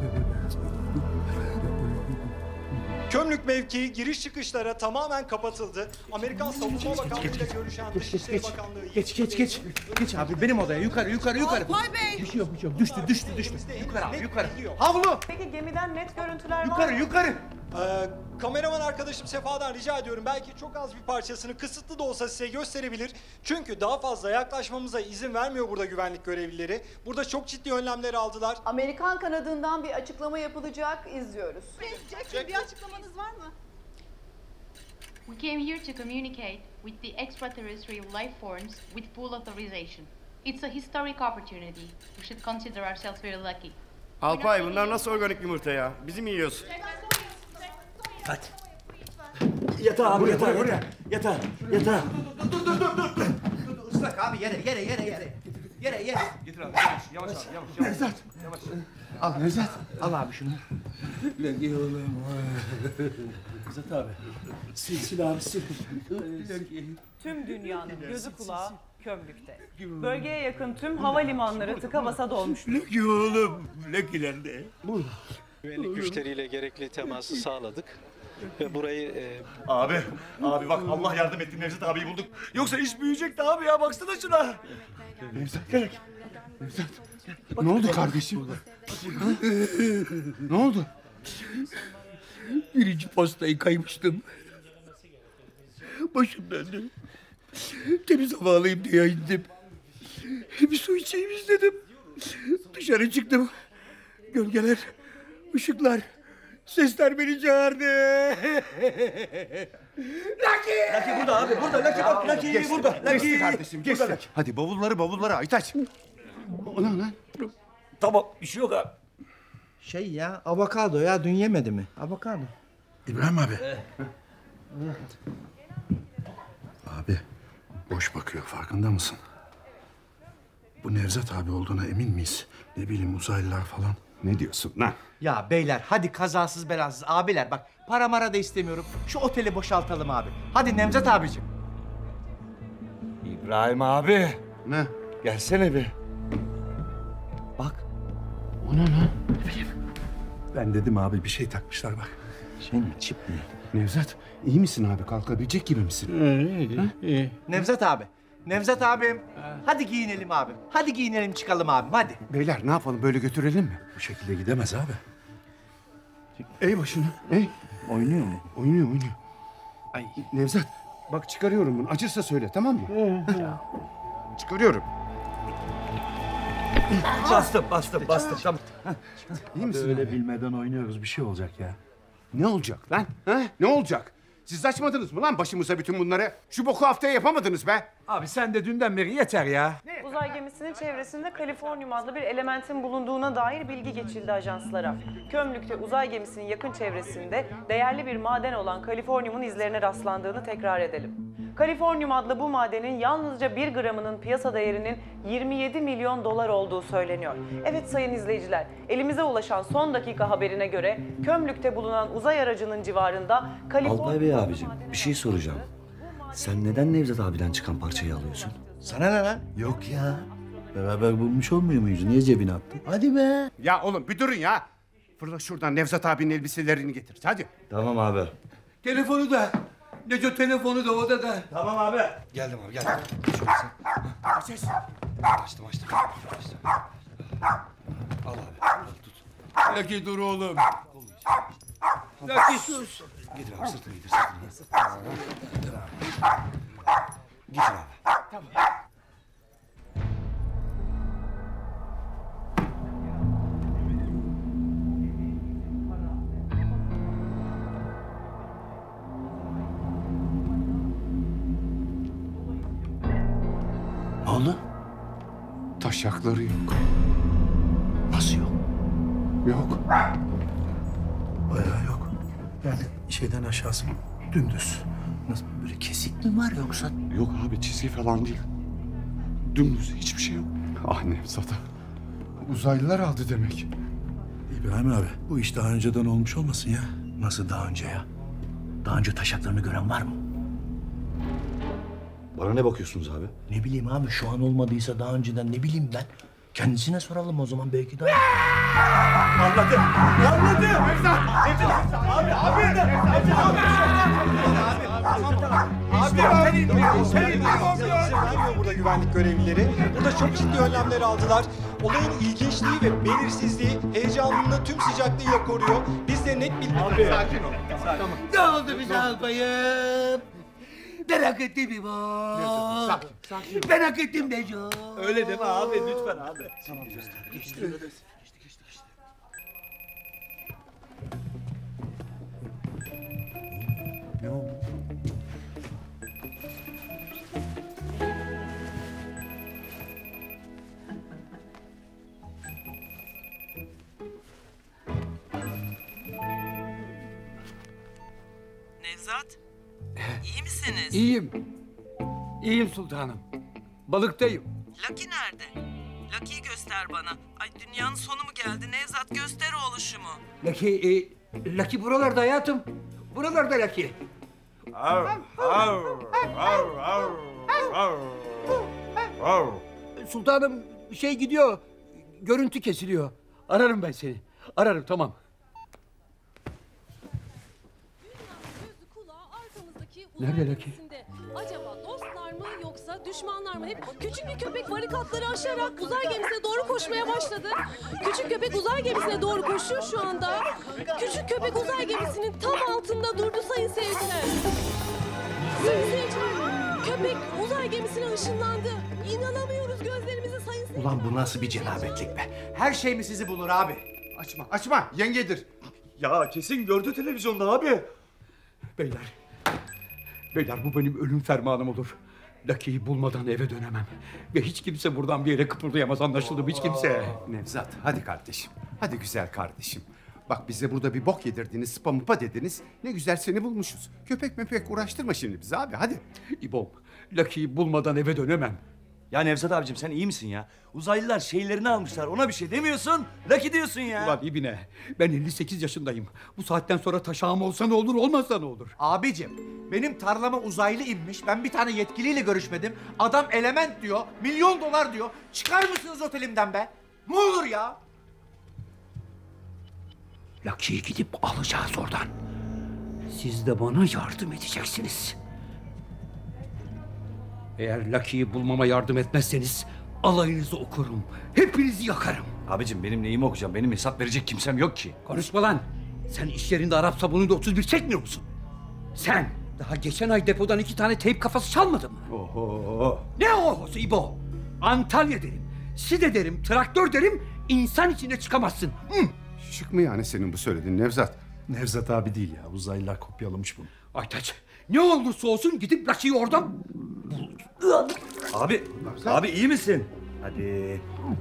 Speaker 16: Kömlük mevkii giriş çıkışlara tamamen kapatıldı. Amerikan Savunma Bakanlığı ile görüşen Dışişleri Bakanlığı...
Speaker 7: Geç abi benim odaya. Yukarı.
Speaker 17: Alpay Bey!
Speaker 7: Bir şey yok. Düştü. Yukarı abi yukarı. Havlu!
Speaker 17: Peki gemiden net görüntüler var mı?
Speaker 7: Yukarı.
Speaker 16: Kameraman arkadaşım Sefa'dan rica ediyorum. Belki çok az bir parçasını kısıtlı da olsa size gösterebilir. Çünkü daha fazla yaklaşmamıza izin vermiyor burada güvenlik görevlileri. Burada çok ciddi önlemler aldılar.
Speaker 17: Amerikan kanadından bir açıklama yapılacak, izliyoruz.
Speaker 18: Bir açıklamanız var mı?
Speaker 19: We came here to communicate with the extraterrestrial life forms with full authorization. It's a historic opportunity. We should consider ourselves very lucky.
Speaker 20: Alpay bunlar nasıl organik yumurta ya? Bizi mi yiyorsun?
Speaker 7: Hadi.
Speaker 1: Yatağa abi yatağa.
Speaker 7: Islak abi yere.
Speaker 14: Getir abi yavaş.
Speaker 10: Nevzat! Al Nevzat.
Speaker 7: Al abi şunu.
Speaker 2: Nevzat abi. Sil abi sil.
Speaker 17: Tüm dünyanın gözü kulağı Kömlük'te. Bölgeye yakın tüm havalimanları tıka basa dolmuştur.
Speaker 11: Lucky oğlum. Lucky'ler de.
Speaker 21: Güvenlik güçleriyle gerekli teması sağladık. Ve burayı...
Speaker 1: Abi bak Allah yardım etti Nevzat abiyi bulduk. Yoksa iş büyüyecekti abi ya baksana şuna.
Speaker 10: Nevzat. Ne oldu kardeşim? Ne oldu?
Speaker 11: Birinci postayı kaymıştım. Başım döndü. Temiz hava alayım diye indim. Bir su içeyim istedim. Dışarı çıktım. Gölgeler, ışıklar, sesler beni çağırdı.
Speaker 1: Lucky burada abi burada Lucky bak Lucky burada.
Speaker 10: Geçti kardeşim geçti. Hadi bavulları Aytaç. O ne lan?
Speaker 1: Tamam bir şey yok abi.
Speaker 7: Şey ya avokado ya dün yemedi mi? Avokado.
Speaker 2: İbrahim abi. Abi boş bakıyor farkında mısın? Bu Nevzat abi olduğuna emin miyiz? Ne bileyim uzaylılar falan.
Speaker 10: Ne diyorsun lan?
Speaker 7: Ya beyler hadi kazasız belasız abiler bak para mara da istemiyorum. Şu oteli boşaltalım abi. Hadi Nevzat abicim.
Speaker 1: İbrahim abi.
Speaker 10: Ne?
Speaker 1: Gelsene bir.
Speaker 7: Bak.
Speaker 10: O ne lan?
Speaker 2: Ben dedim abi bir şey takmışlar bak.
Speaker 1: Şey mi, çip mi?
Speaker 10: Nevzat, iyi misin abi? Kalkabilecek gibi misin?
Speaker 1: İyi.
Speaker 7: Nevzat abi. Nevzat abim. Hadi giyinelim abim. Hadi giyinelim çıkalım abim hadi.
Speaker 10: Beyler ne yapalım, böyle götürelim mi?
Speaker 2: Bu şekilde gidemez abi.
Speaker 10: Ey başını, ey.
Speaker 1: Oynuyor mu?
Speaker 10: Oynuyor.
Speaker 1: Ay.
Speaker 10: Nevzat, bak çıkarıyorum bunu. Acırsa söyle, tamam mı? Çıkarıyorum.
Speaker 1: Bastım. Tamam.
Speaker 10: İyi misin?
Speaker 2: Öyle bilmeden oynuyoruz. Bir şey olacak ya.
Speaker 10: Ne olacak lan? Ha? Ne olacak? Siz açmadınız mı lan başımıza bütün bunları? Şu boku haftaya yapamadınız be.
Speaker 2: Abi sen de dünden beri yeter ya.
Speaker 17: Uzay gemisinin çevresinde kaliforniyum adlı bir elementin bulunduğuna dair bilgi geçildi ajanslara. Kömlük'te uzay gemisinin yakın çevresinde değerli bir maden olan kaliforniyumun izlerine rastlandığını tekrar edelim. Kaliforniyum adlı bu madenin yalnızca 1 gramının piyasa değerinin 27 milyon dolar olduğu söyleniyor. Evet sayın izleyiciler, elimize ulaşan son dakika haberine göre Kömlük'te bulunan uzay aracının civarında
Speaker 1: Alpay Bey abicim, bir şey soracağım. Sen neden Nevzat abiden çıkan parçayı alıyorsun?
Speaker 7: Sana ne lan?
Speaker 1: Yok ya. Beraber bulmuş olmuyor muyuz? Niye cebine attın? Hadi be.
Speaker 10: Ya oğlum bir durun ya. Fırla şuradan Nevzat abinin elbiselerini getir. Hadi.
Speaker 1: Tamam abi.
Speaker 11: Telefonu da. Neco telefonu da odada.
Speaker 1: Tamam abi. Geldim abi geldim.
Speaker 10: Ses.
Speaker 1: Açtım. Al abi. Tut.
Speaker 11: Lucky dur oğlum. Lucky sus.
Speaker 1: Getir abi sırtını getir. Getir abi.
Speaker 10: Tamam.
Speaker 1: Ne oldu?
Speaker 10: Taşakları yok.
Speaker 1: Nasıl yok?
Speaker 10: Yok.
Speaker 2: Bayağı yok. Yani şeyden aşağısı dümdüz.
Speaker 1: Nasıl böyle kesik mi var yoksa?
Speaker 10: Yok abi, çizgi falan değil. Dümdüz, hiçbir şey yok. Ah Nevzat'a. Uzaylılar aldı demek.
Speaker 2: İbrahim abi bu iş daha önceden olmuş olmasın ya?
Speaker 1: Nasıl daha önce ya? Daha önce taşaklarını gören var mı? Bana ne bakıyorsunuz abi? Ne bileyim abi, şu an olmadıysa daha önceden ne bileyim ben. Kendisine soralım o zaman, belki daha...
Speaker 11: Anladım.
Speaker 10: Nevzat!
Speaker 16: Vermiyor burada güvenlik görevlileri. Burada çok ciddi önlemler aldılar. Olayın ilginçliği ve belirsizliği heyecanını tüm sıcaklığıyla koruyor. Biz de net bir...
Speaker 10: Sakin ol. Tamam.
Speaker 11: Ne oldu bize albayım? Merak ettim İbo.
Speaker 10: Sakin.
Speaker 11: Merak ettim Neco.
Speaker 1: Öyle deme abi, lütfen abi.
Speaker 10: Tamam.
Speaker 1: Geçti.
Speaker 10: Ne oldu?
Speaker 8: Nevzat, iyi misiniz?
Speaker 11: İyiyim sultanım. Balıktayım.
Speaker 8: Lucky nerede? Lucky'yi göster bana. Ay dünyanın sonu mu geldi? Nevzat göster oluşumu.
Speaker 11: Lucky buralarda hayatım. Buralarda Lucky. Sultanım şey gidiyor. Görüntü kesiliyor. Ararım ben seni. Ararım, tamam. Nerede Lucky?
Speaker 22: Acaba dostlar mı yoksa düşmanlar mı? Hep küçük bir köpek barikatları aşarak uzay gemisine doğru koşmaya başladı. Küçük köpek uzay gemisine doğru koşuyor şu anda. Küçük köpek uzay gemisinin tam altında durdu sayın seyirciler. Sayın seyirciler, köpek uzay gemisine ışınlandı. İnanamıyoruz gözlerimize sayın seyirciler.
Speaker 7: Ulan bu nasıl bir cenabetlik be? Her şey mi sizi bulur abi?
Speaker 10: Açma. Yengedir.
Speaker 11: Ya kesin gördü televizyonda abi. Beyler bu benim ölüm fermanım olur. Lucky'yi bulmadan eve dönemem. Ve hiç kimse buradan bir yere kıpırdayamaz, anlaşıldı mı hiç kimse?
Speaker 10: Nevzat, hadi kardeşim. Hadi güzel kardeşim. Bak bize burada bir bok yedirdiniz, sıpa mıpa dediniz. Ne güzel seni bulmuşuz. Köpek mepek uğraştırma şimdi bizi abi, hadi.
Speaker 11: İbom, Lucky'yi bulmadan eve dönemem.
Speaker 1: Ya Nevzat abicim sen iyi misin ya? Uzaylılar şeylerini almışlar, ona bir şey demiyorsun. Lucky diyorsun ya.
Speaker 11: Ulan İbine, ben 58 yaşındayım. Bu saatten sonra taşağım olsa ne olur, olmazsa ne olur?
Speaker 7: Abicim, benim tarlama uzaylı inmiş. Ben bir tane yetkiliyle görüşmedim. Adam element diyor, $1 milyon diyor. Çıkar mısınız otelimden be? Ne olur ya?
Speaker 11: Lucky'yi gidip alacağız oradan. Siz de bana yardım edeceksiniz. Eğer Lucky'yi bulmama yardım etmezseniz alayınızı okurum. Hepinizi yakarım.
Speaker 1: Abicim benim neyimi okuyacağım? Benim hesap verecek kimsem yok ki.
Speaker 11: Konuşma lan. Sen iş yerinde Arap sabunuyla 31 çekmiyor musun? Sen daha geçen ay depodan 2 tane teyp kafası çalmadın mı?
Speaker 1: Oho.
Speaker 11: Ne ohosu İbo? Antalya derim, Side derim, traktör derim, insan içinde çıkamazsın. Hı.
Speaker 10: Şık mı yani senin bu söylediğin Nevzat?
Speaker 2: Nevzat abi değil ya. Uzaylılar kopyalamış bunu.
Speaker 11: Aytaç, ne olursa olsun gidip Lucky'yi oradan bul.
Speaker 1: Abi iyi misin? Hadi.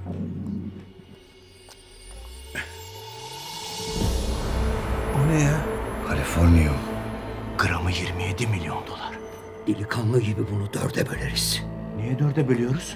Speaker 11: O ne ya?
Speaker 1: Kaliforniya.
Speaker 7: Gramı 27 milyon dolar.
Speaker 11: Delikanlı gibi bunu 4'e böleriz.
Speaker 7: Niye 4'e bölüyoruz?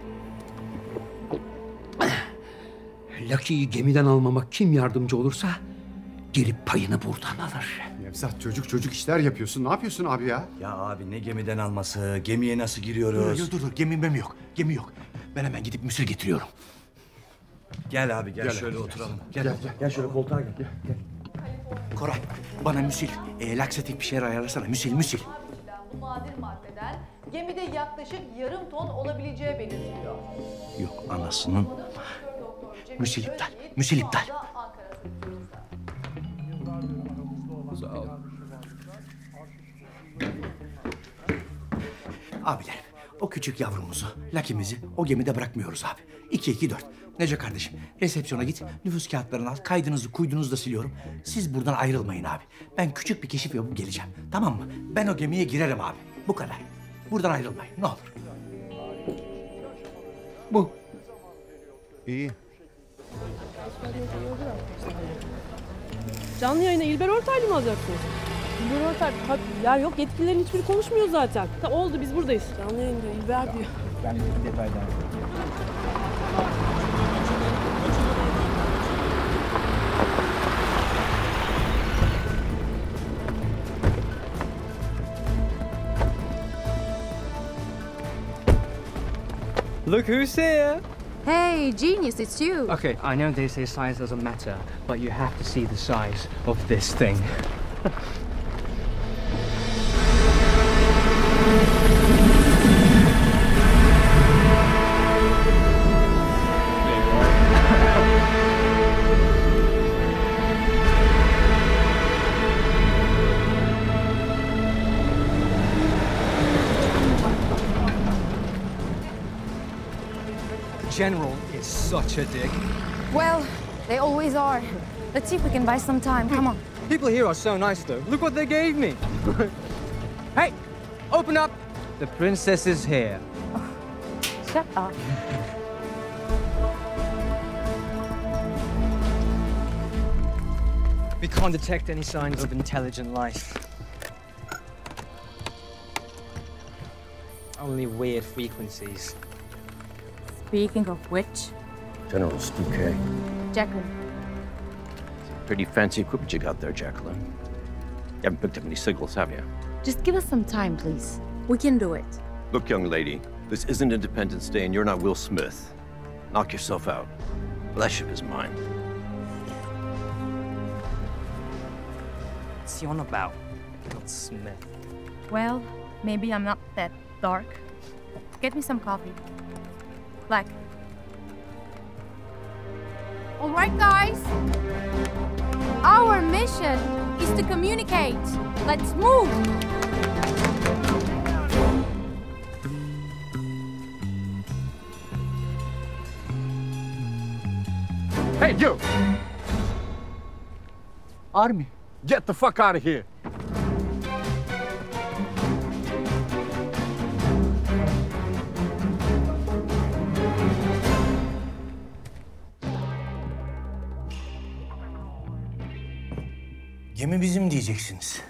Speaker 11: Lucky'yi gemiden almama kim yardımcı olursa gelip payını buradan alır.
Speaker 10: Nevzat çocuk işler yapıyorsun. Ne yapıyorsun abi ya?
Speaker 1: Ya abi ne gemiden alması? Gemiye nasıl giriyoruz?
Speaker 7: Dur. Gemi yok. Gemi yok. Ben hemen gidip müsil getiriyorum.
Speaker 1: Gel abi gel şöyle oturalım.
Speaker 7: Gel şöyle koltuğa gel. Koray bana müsil. Laksatif bir şeyler ayarlasana. Müsil.
Speaker 18: Bu nadir maddeden gemide yaklaşık yarım ton olabileceği belirtiliyor.
Speaker 7: Yok anasının. Müsil iptal.
Speaker 11: Sağ ol.
Speaker 7: Abilerim o küçük yavrumuzu, Lucky'mizi o gemide bırakmıyoruz abi. 2-2-4. Nece kardeşim resepsiyona git, nüfus kağıtlarını al, kaydınızı kuydunuzu da siliyorum. Siz buradan ayrılmayın abi. Ben küçük bir keşif yapıp geleceğim. Tamam mı? Ben o gemiye girerim abi. Bu kadar. Buradan ayrılmayın ne olur. Bu.
Speaker 10: İyi.
Speaker 22: Canlı yayına İlber Ortaylı mı alacaksınız? İlber Ortaylı, yer yok, yetkililerin hiçbiri konuşmuyor zaten. Oldu, biz buradayız. Canlı yayında İlber diyor.
Speaker 7: Ben bir detay daha.
Speaker 5: Look who's here!
Speaker 9: Hey, genius, it's you.
Speaker 5: Okay, I know they say size doesn't matter, but you have to see the size of this thing. General is such a dick.
Speaker 9: Well, they always are. Let's see if we can buy some time. Come on.
Speaker 5: People here are so nice, though. Look what they gave me. Hey, open up. The princess is here.
Speaker 9: Shut up.
Speaker 5: We can't detect any signs of intelligent life. Only weird frequencies.
Speaker 9: Speaking of which,
Speaker 23: General Stu K.
Speaker 9: Jacqueline.
Speaker 23: Pretty fancy equipment you got there, Jacqueline. You haven't picked up any signals, have you?
Speaker 9: Just give us some time, please. We can do it.
Speaker 23: Look, young lady, this isn't Independence Day and you're not Will Smith. Knock yourself out. That ship is mine.
Speaker 5: What's he on about? Will Smith.
Speaker 9: Well, maybe I'm not that dark. Get me some coffee. Black. All right, guys. Our mission is to communicate. Let's move.
Speaker 20: Hey, you!
Speaker 7: Army.
Speaker 20: Get the fuck out of here!
Speaker 7: Gemi bizim diyeceksiniz.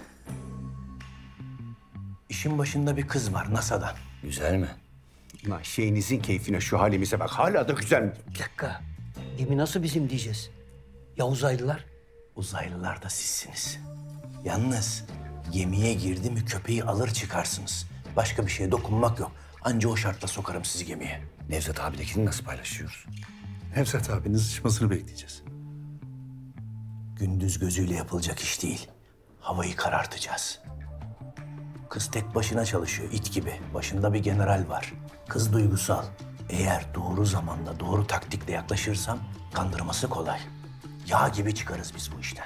Speaker 7: İşin başında bir kız var NASA'dan.
Speaker 1: Güzel mi?
Speaker 10: Ulan şeyinizin keyfine şu halimize bak. Hala da güzel mi?
Speaker 11: Bir dakika. Gemi nasıl bizim diyeceğiz? Ya uzaylılar?
Speaker 7: Uzaylılar da sizsiniz. Yalnız gemiye girdi mi köpeği alır çıkarsınız. Başka bir şeye dokunmak yok. Anca o şartla sokarım sizi gemiye.
Speaker 1: Nevzat abidekini nasıl paylaşıyoruz?
Speaker 2: Nevzat abinin sıçmasını bekleyeceğiz.
Speaker 7: Gündüz gözüyle yapılacak iş değil. Havayı karartacağız. Kız tek başına çalışıyor, it gibi. Başında bir general var. Kız duygusal. Eğer doğru zamanda, doğru taktikle yaklaşırsam kandırması kolay. Yağ gibi çıkarız biz bu işten.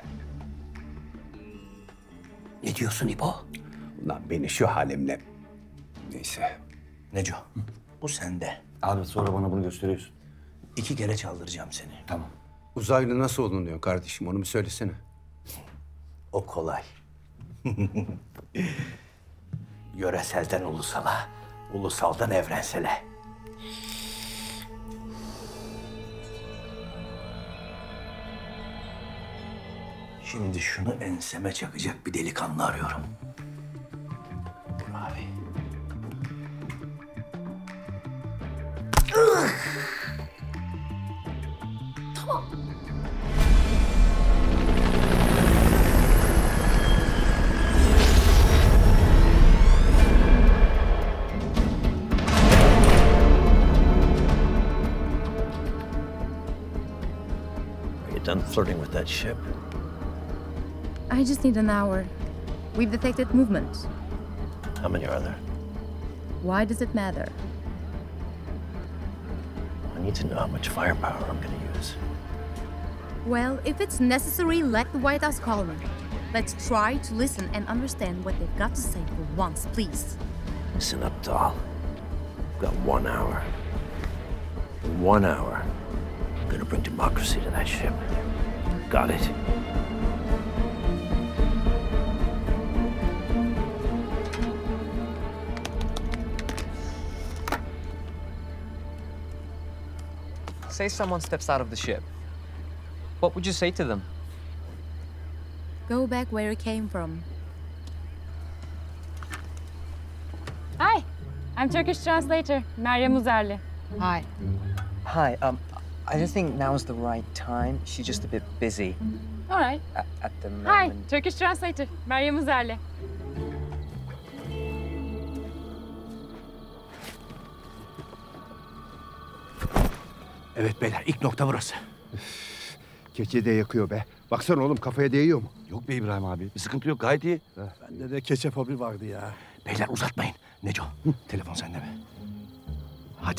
Speaker 7: Ne diyorsun İbo?
Speaker 10: Ulan beni şu halimle... Neyse.
Speaker 7: Neco, bu sende.
Speaker 1: Abi sonra bana bunu gösteriyorsun.
Speaker 7: 2 kere çaldıracağım seni.
Speaker 1: Tamam.
Speaker 10: Uzaylı nasıl olunuyor kardeşim? Onu bir söylesene.
Speaker 7: O kolay. Yöreselden ulusala, ulusaldan evrensele. Şimdi şunu enseme çakacak bir delikanlı arıyorum. Dur abi.
Speaker 22: Tamam.
Speaker 23: Are you done flirting with that ship?
Speaker 9: I just need an hour. We've detected movement.
Speaker 23: How many are there?
Speaker 9: Why does it matter?
Speaker 23: I need to know how much firepower I'm going to use.
Speaker 9: Well, if it's necessary, let the White House call me. Let's try to listen and understand what they've got to say for once, please.
Speaker 23: Listen up, doll. We've got 1 hour. In 1 hour, I'm going to bring democracy to that ship. Got it?
Speaker 5: Say someone steps out of the ship. What would you say to them?
Speaker 9: Go back where you came from.
Speaker 6: Hi, I'm Turkish translator, Meryem Uzerli.
Speaker 12: Hi.
Speaker 5: Hi, I don't think now's the right time. She's just a bit busy
Speaker 6: All right.
Speaker 5: at the moment.
Speaker 6: Hi, Turkish translator, Meryem Uzerli.
Speaker 10: Evet beyler, ilk nokta burası. Keçi de yakıyor be. Baksana oğlum, kafaya değiyor mu?
Speaker 1: Yok be İbrahim abi. Bir sıkıntı yok, gayet iyi.
Speaker 2: Bende de keçe fobi vardı ya.
Speaker 1: Beyler uzatmayın. Neco, telefon sende mi? Hadi.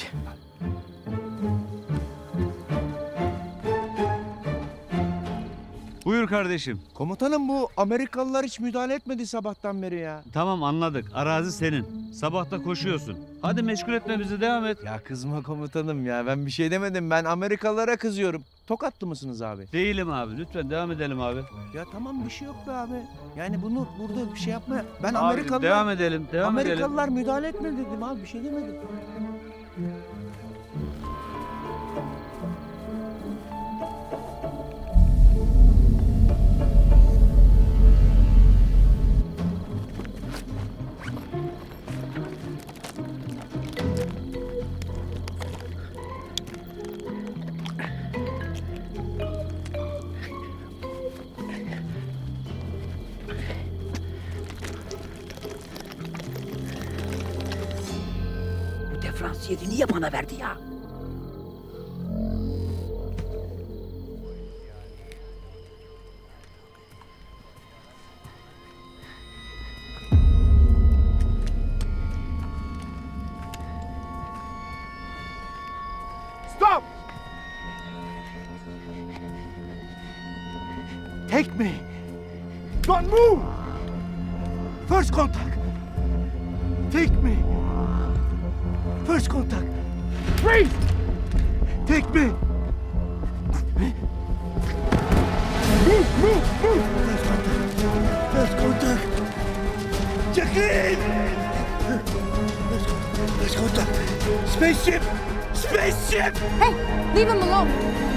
Speaker 15: Buyur kardeşim.
Speaker 13: Komutanım bu Amerikalılar hiç müdahale etmedi sabahtan beri ya.
Speaker 15: Tamam anladık. Arazi senin. Sabahta koşuyorsun. Hadi meşgul etme bizi, devam et.
Speaker 13: Ya kızma komutanım ya, ben bir şey demedim. Ben Amerikalılara kızıyorum. Tokatlı mısınız abi?
Speaker 15: Değilim abi. Lütfen devam edelim abi.
Speaker 13: Ya tamam, bir şey yok be abi. Yani bunu burada bir şey yapma. Ben
Speaker 15: Abi,
Speaker 13: Amerikalılar...
Speaker 15: devam edelim, devam edelim.
Speaker 13: Amerikalılar müdahale etmedi dedim abi, bir şey demedim.
Speaker 12: Frans 7 niye bana verdi ya?
Speaker 13: Stop! Take me! Don't move! First contact! Take me! First contact! Freeze! Take me! Move, move, move! First contact! Jacqueline! First contact! Spaceship! Spaceship!
Speaker 22: Hey, leave him alone.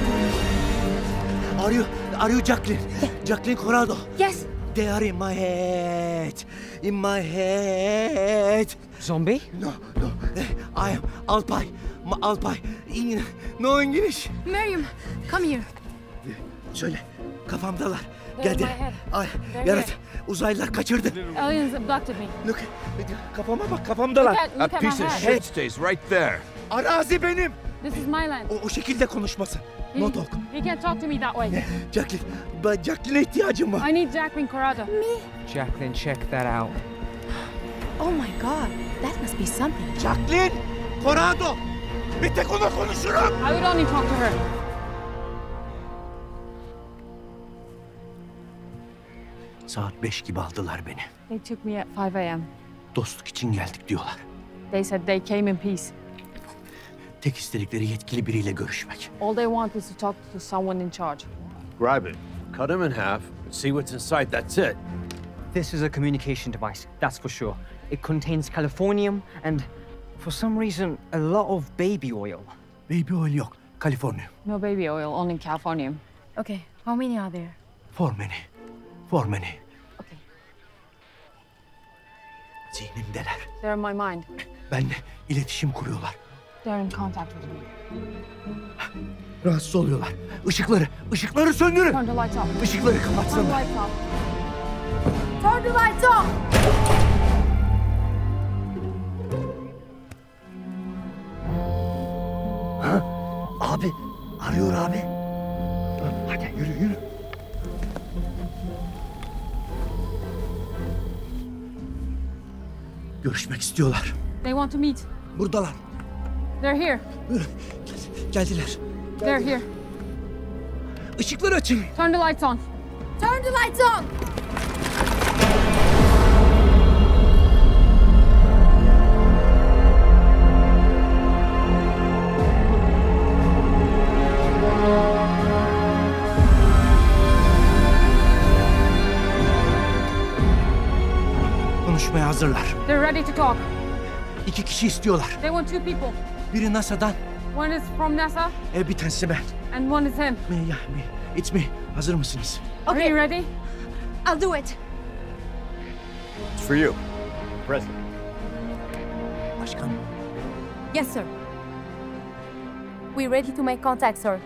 Speaker 13: Are you Jacqueline? Jacqueline Corrado?
Speaker 22: Yes.
Speaker 13: They are in my head. In my head.
Speaker 5: Zombie?
Speaker 13: No. I am Alpay. Alpay. No English.
Speaker 9: Meryem, come here.
Speaker 13: Söyle. Kafamdalar.
Speaker 22: They're in
Speaker 13: Geldi.
Speaker 22: my head.
Speaker 13: Ay,
Speaker 22: They're
Speaker 13: yarat.
Speaker 22: here.
Speaker 13: Uzaylılar kaçırdı.
Speaker 22: Aliens abducted me.
Speaker 13: Look. Kafama bak, kafamdalar.
Speaker 22: Look at my head.
Speaker 13: Stays right there. Arazi benim.
Speaker 6: This is my land.
Speaker 11: O şekilde konuşmasın. No talk.
Speaker 6: He can't talk to me that way.
Speaker 11: Jacqueline, ben Jacqueline'e ihtiyacım var.
Speaker 6: I need Jacqueline Corrado.
Speaker 5: Jacqueline, check that out.
Speaker 9: Oh my god, that must be something.
Speaker 11: Jacqueline Corado. Bir tek ona konuşurum.
Speaker 6: I would only talk to her.
Speaker 7: Saat 5 gibi aldılar beni.
Speaker 6: They took me at 5 a.m.
Speaker 7: Dostluk için geldik diyorlar.
Speaker 6: They said they came in peace.
Speaker 7: Tek istedikleri yetkili biriyle görüşmek.
Speaker 6: All they want is to talk to someone in charge.
Speaker 23: Grab it, cut him in half, and see what's inside. That's it.
Speaker 5: This is a communication device, that's for sure. It contains californium and, for some reason, a lot of baby oil.
Speaker 7: Baby oil yok, Californium.
Speaker 6: No baby oil, only californium.
Speaker 9: Okay, how many are there?
Speaker 7: For many. For many.
Speaker 9: Okay.
Speaker 7: Zihnimdeler.
Speaker 6: They're in my mind.
Speaker 7: Benle iletişim kuruyorlar.
Speaker 6: They're in contact with me.
Speaker 7: Rahatsız oluyorlar. Işıkları söndürün.
Speaker 6: Turn the lights off.
Speaker 7: Işıkları
Speaker 6: Turn the
Speaker 7: kapatsınlar.
Speaker 6: lights off.
Speaker 9: Turn the lights off!
Speaker 11: Ha? Abi, arıyor abi. Hadi yürü.
Speaker 7: Görüşmek istiyorlar.
Speaker 6: They want to meet.
Speaker 7: Buradalar.
Speaker 6: They're here.
Speaker 7: Geldiler.
Speaker 6: They're here.
Speaker 7: Işıkları açın.
Speaker 6: Turn the lights on.
Speaker 9: Turn the lights on!
Speaker 7: Konuşmaya hazırlar.
Speaker 6: They're ready to talk.
Speaker 7: 2 kişi istiyorlar.
Speaker 6: They want 2 people.
Speaker 7: Biri NASA'dan,
Speaker 6: One is from NASA
Speaker 7: bir tanesi ben.
Speaker 6: and one is him.
Speaker 7: It's me. Hazır mısınız?
Speaker 6: Are you ready?
Speaker 9: I'll do it.
Speaker 23: It's for you, President.
Speaker 7: Başkan.
Speaker 9: Yes, sir. We're ready to make contact, sir.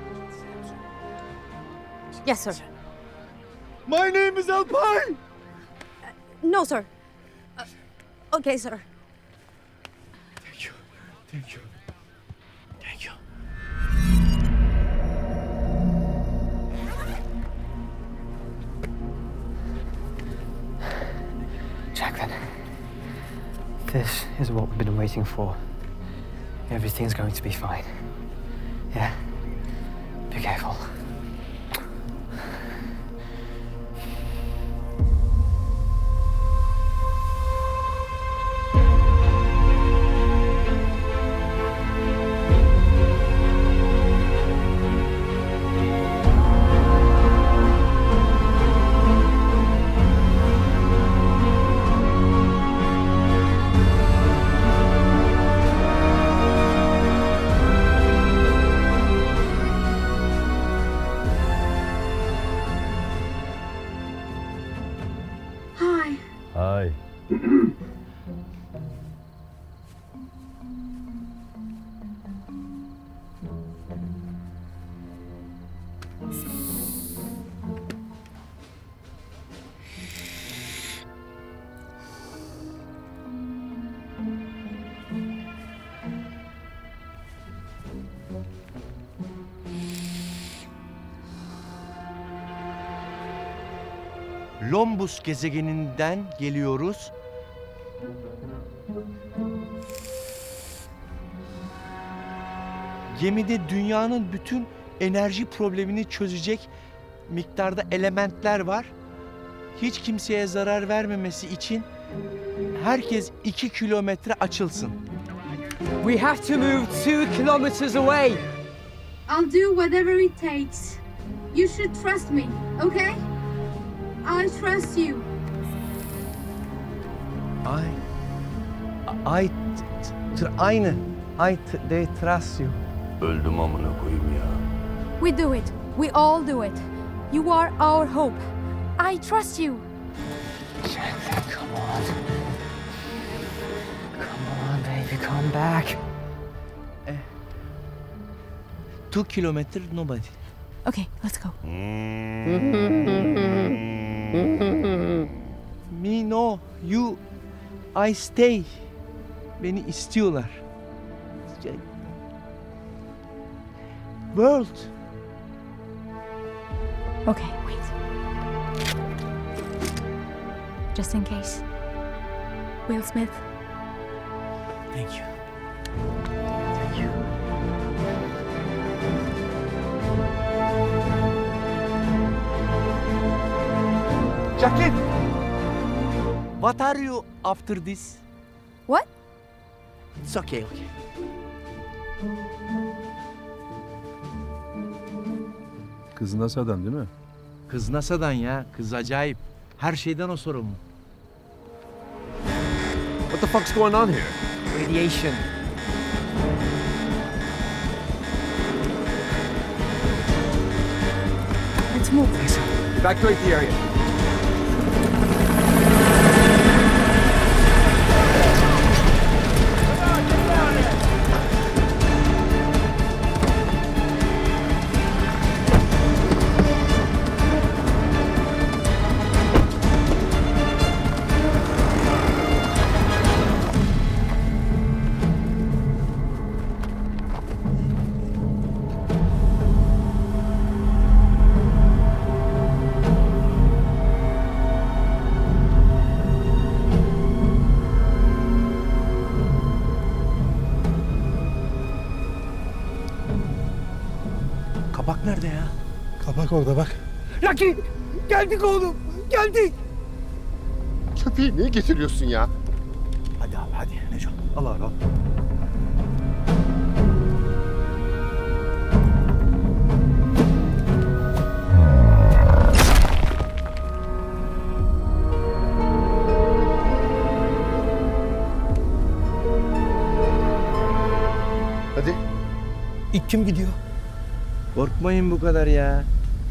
Speaker 9: Yes, sir.
Speaker 11: My name is Alpine.
Speaker 9: No, sir. Okay, sir.
Speaker 11: Thank you.
Speaker 5: Jacqueline, this is what we've been waiting for. Everything's going to be fine. Yeah? Be careful.
Speaker 23: Hi.
Speaker 13: Lombus gezegeninden geliyoruz. Gemide dünyanın bütün enerji problemini çözecek miktarda elementler var. Hiç kimseye zarar vermemesi için herkes 2 kilometre açılsın.
Speaker 5: We have to move 2 kilometers away.
Speaker 3: I'll do whatever it takes. You should trust me, okay? I trust you.
Speaker 13: They trust you.
Speaker 23: Öldüm amına koyayım ya.
Speaker 9: We do it. We all do it. You are our hope. I trust you.
Speaker 5: Come on. Come on, baby, come back.
Speaker 13: 2 kilometre nobody.
Speaker 9: Okay, let's go.
Speaker 13: Me no, you, I stay. Beni istiyorlar. world.
Speaker 9: Okay, wait. Just in case. Will Smith.
Speaker 7: Thank you.
Speaker 9: Thank you.
Speaker 13: Jacqueline! What are you after this?
Speaker 9: What?
Speaker 13: It's okay.
Speaker 2: Kız NASA'dan değil mi?
Speaker 13: Kız NASA'dan ya. Kız acayip. Her şeyden o sorumlu.
Speaker 23: What the fuck's going on here?
Speaker 5: Radiation.
Speaker 9: Let's move.
Speaker 23: Evacuate the area.
Speaker 13: Kabak nerede ya?
Speaker 2: Kabak orada bak.
Speaker 11: Lucky! Geldik oğlum! Geldik!
Speaker 10: Köpeği niye getiriyorsun ya?
Speaker 13: Hadi abi hadi Neco.
Speaker 2: Al abi al.
Speaker 10: Hadi.
Speaker 13: İlk kim gidiyor? Korkmayın bu kadar ya.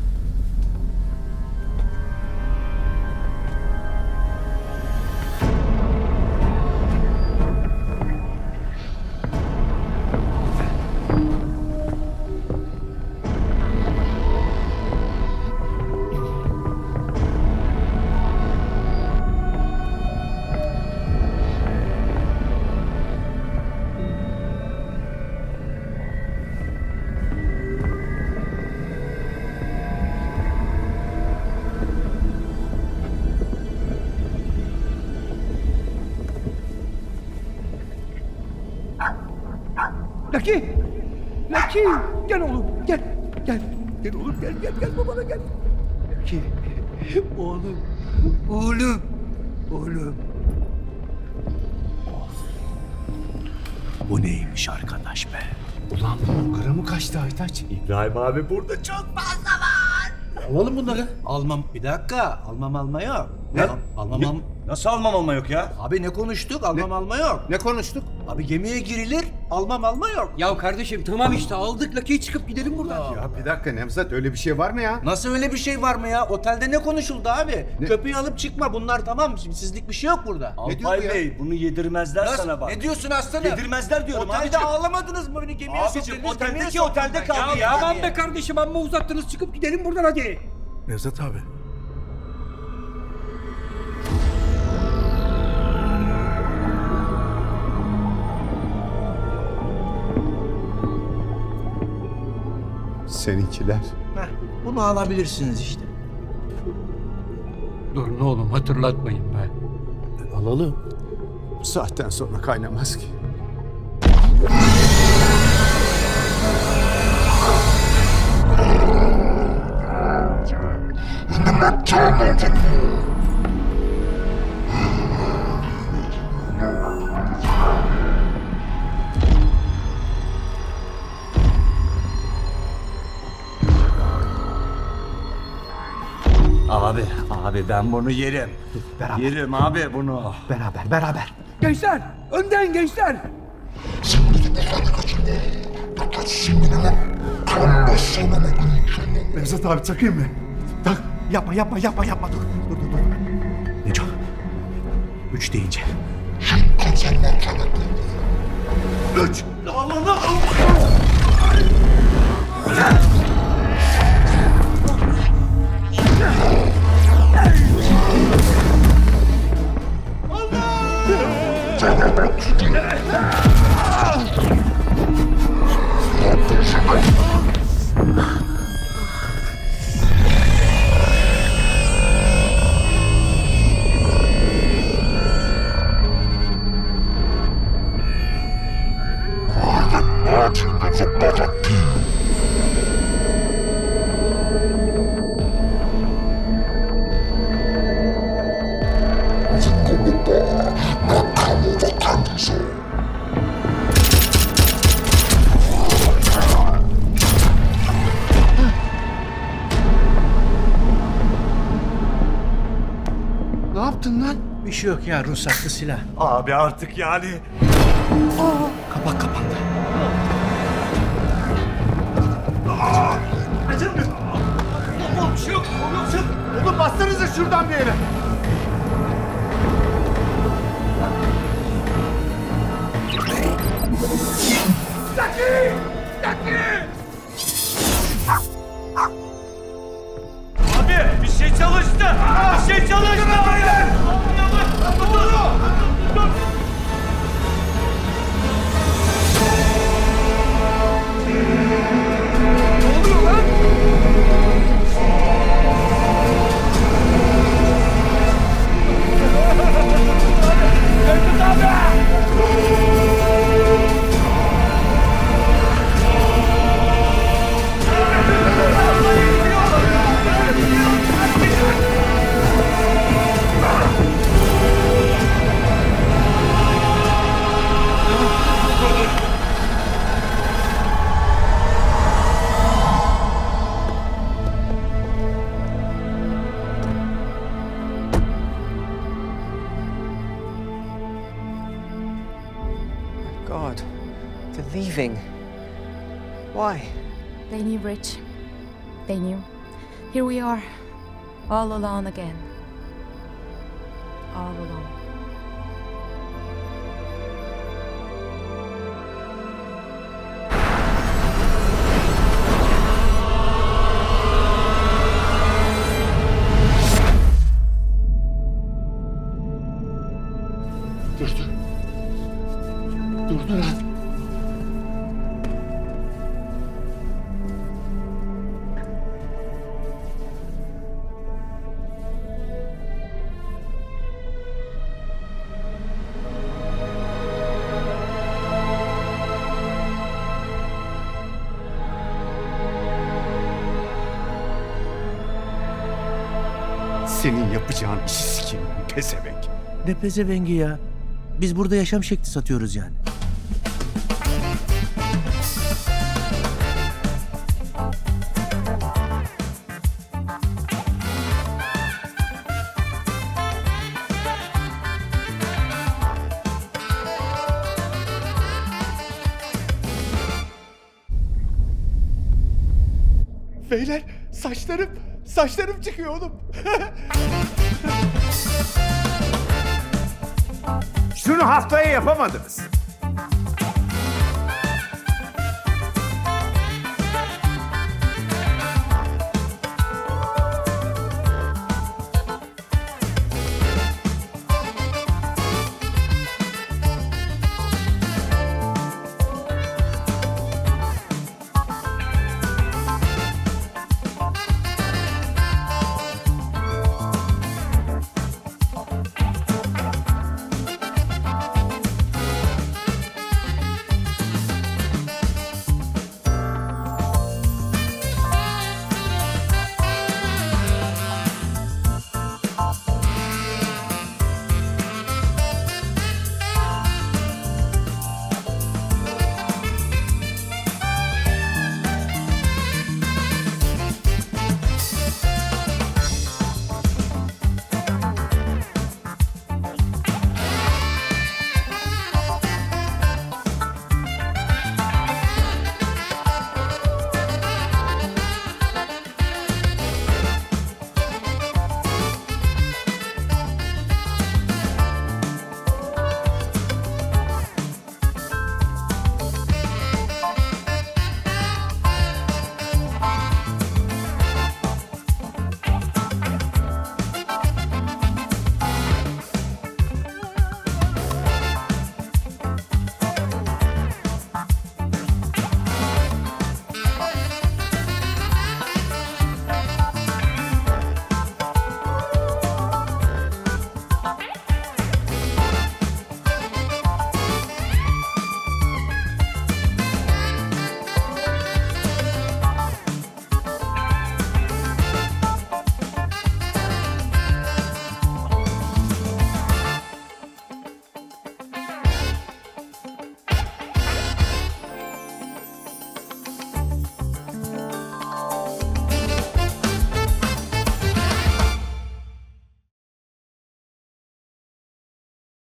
Speaker 11: Lucky! Lucky! Gel oğlum, gel. Gel. Gel oğlum, gel babana gel. Lucky! Oğlum, oğlum.
Speaker 7: Bu neymiş arkadaş be?
Speaker 1: Ulan bunun gramı kaçtı Aytaç?
Speaker 7: İbrahim abi burada çok fazla var.
Speaker 1: Alalım bunları.
Speaker 7: Almam bir dakika. Alma yok.
Speaker 1: Ne?
Speaker 7: Almam.
Speaker 1: Nasıl alma yok ya?
Speaker 7: Abi ne konuştuk? Alma yok.
Speaker 10: Ne konuştuk?
Speaker 7: Abi gemiye girilir. Alma yok.
Speaker 11: Ya kardeşim tamam işte aldık Lucky'yi çıkıp gidelim buradan.
Speaker 10: Ya bir dakika Nevzat, öyle bir şey var mı ya?
Speaker 7: Nasıl öyle bir şey var mı ya? Otelde ne konuşuldu abi?
Speaker 10: Ne?
Speaker 7: Köpeği alıp çıkma, bunlar tamam. Sizlik bir şey yok burada.
Speaker 1: Alpay Bey bunu yedirmezler
Speaker 7: Nasıl?
Speaker 1: sana bak.
Speaker 7: Ne diyorsun aslanım?
Speaker 1: Yedirmezler diyorum
Speaker 7: Otelde
Speaker 1: abicim.
Speaker 7: ağlamadınız mı beni gemiye
Speaker 1: Abicim
Speaker 7: soktunuz?
Speaker 1: oteldeki
Speaker 7: Gemiye soktunuz.
Speaker 1: otelde kaldı ya.
Speaker 11: Tamam be kardeşim amma uzattınız çıkıp gidelim buradan hadi.
Speaker 2: Nevzat abi.
Speaker 10: Seninkiler.
Speaker 13: Heh, bunu alabilirsiniz işte.
Speaker 11: Dur oğlum hatırlatmayın be.
Speaker 2: Alalım.
Speaker 10: Bu saatten sonra kaynamaz ki.
Speaker 1: Abi ben bunu yerim.
Speaker 13: Beraber.
Speaker 1: Yerim abi bunu.
Speaker 13: Beraber.
Speaker 11: Gençler önden gençler.
Speaker 2: Nevzat abi takayım mı? Tak.
Speaker 13: Yapma dur. Neco. 3 deyince.
Speaker 1: 3. Allah'ını
Speaker 10: Ne yaptın lan?
Speaker 13: Bir şey yok ya, ruhsatlı silah.
Speaker 11: Abi artık yani.
Speaker 10: Kapak kapandı.
Speaker 11: Açılmıyor. Oğlum bir şey yok. Oğlum bassanıza şuradan bir yere. Zaki! Zaki! Abi bir şey çalıştı. Bir şey çalıştı.
Speaker 5: God, they're leaving. Why?
Speaker 9: They knew, Rich. They knew. Here we are, all alone again. All alone.
Speaker 11: Durdu lan.
Speaker 10: Senin yapacağın işi sikeyim pezevenk.
Speaker 13: Ne pezevengi ya? Biz burada yaşam şekli satıyoruz yani.
Speaker 11: Beyler saçlarım çıkıyor oğlum.
Speaker 10: Şunu haftaya yapamadınız.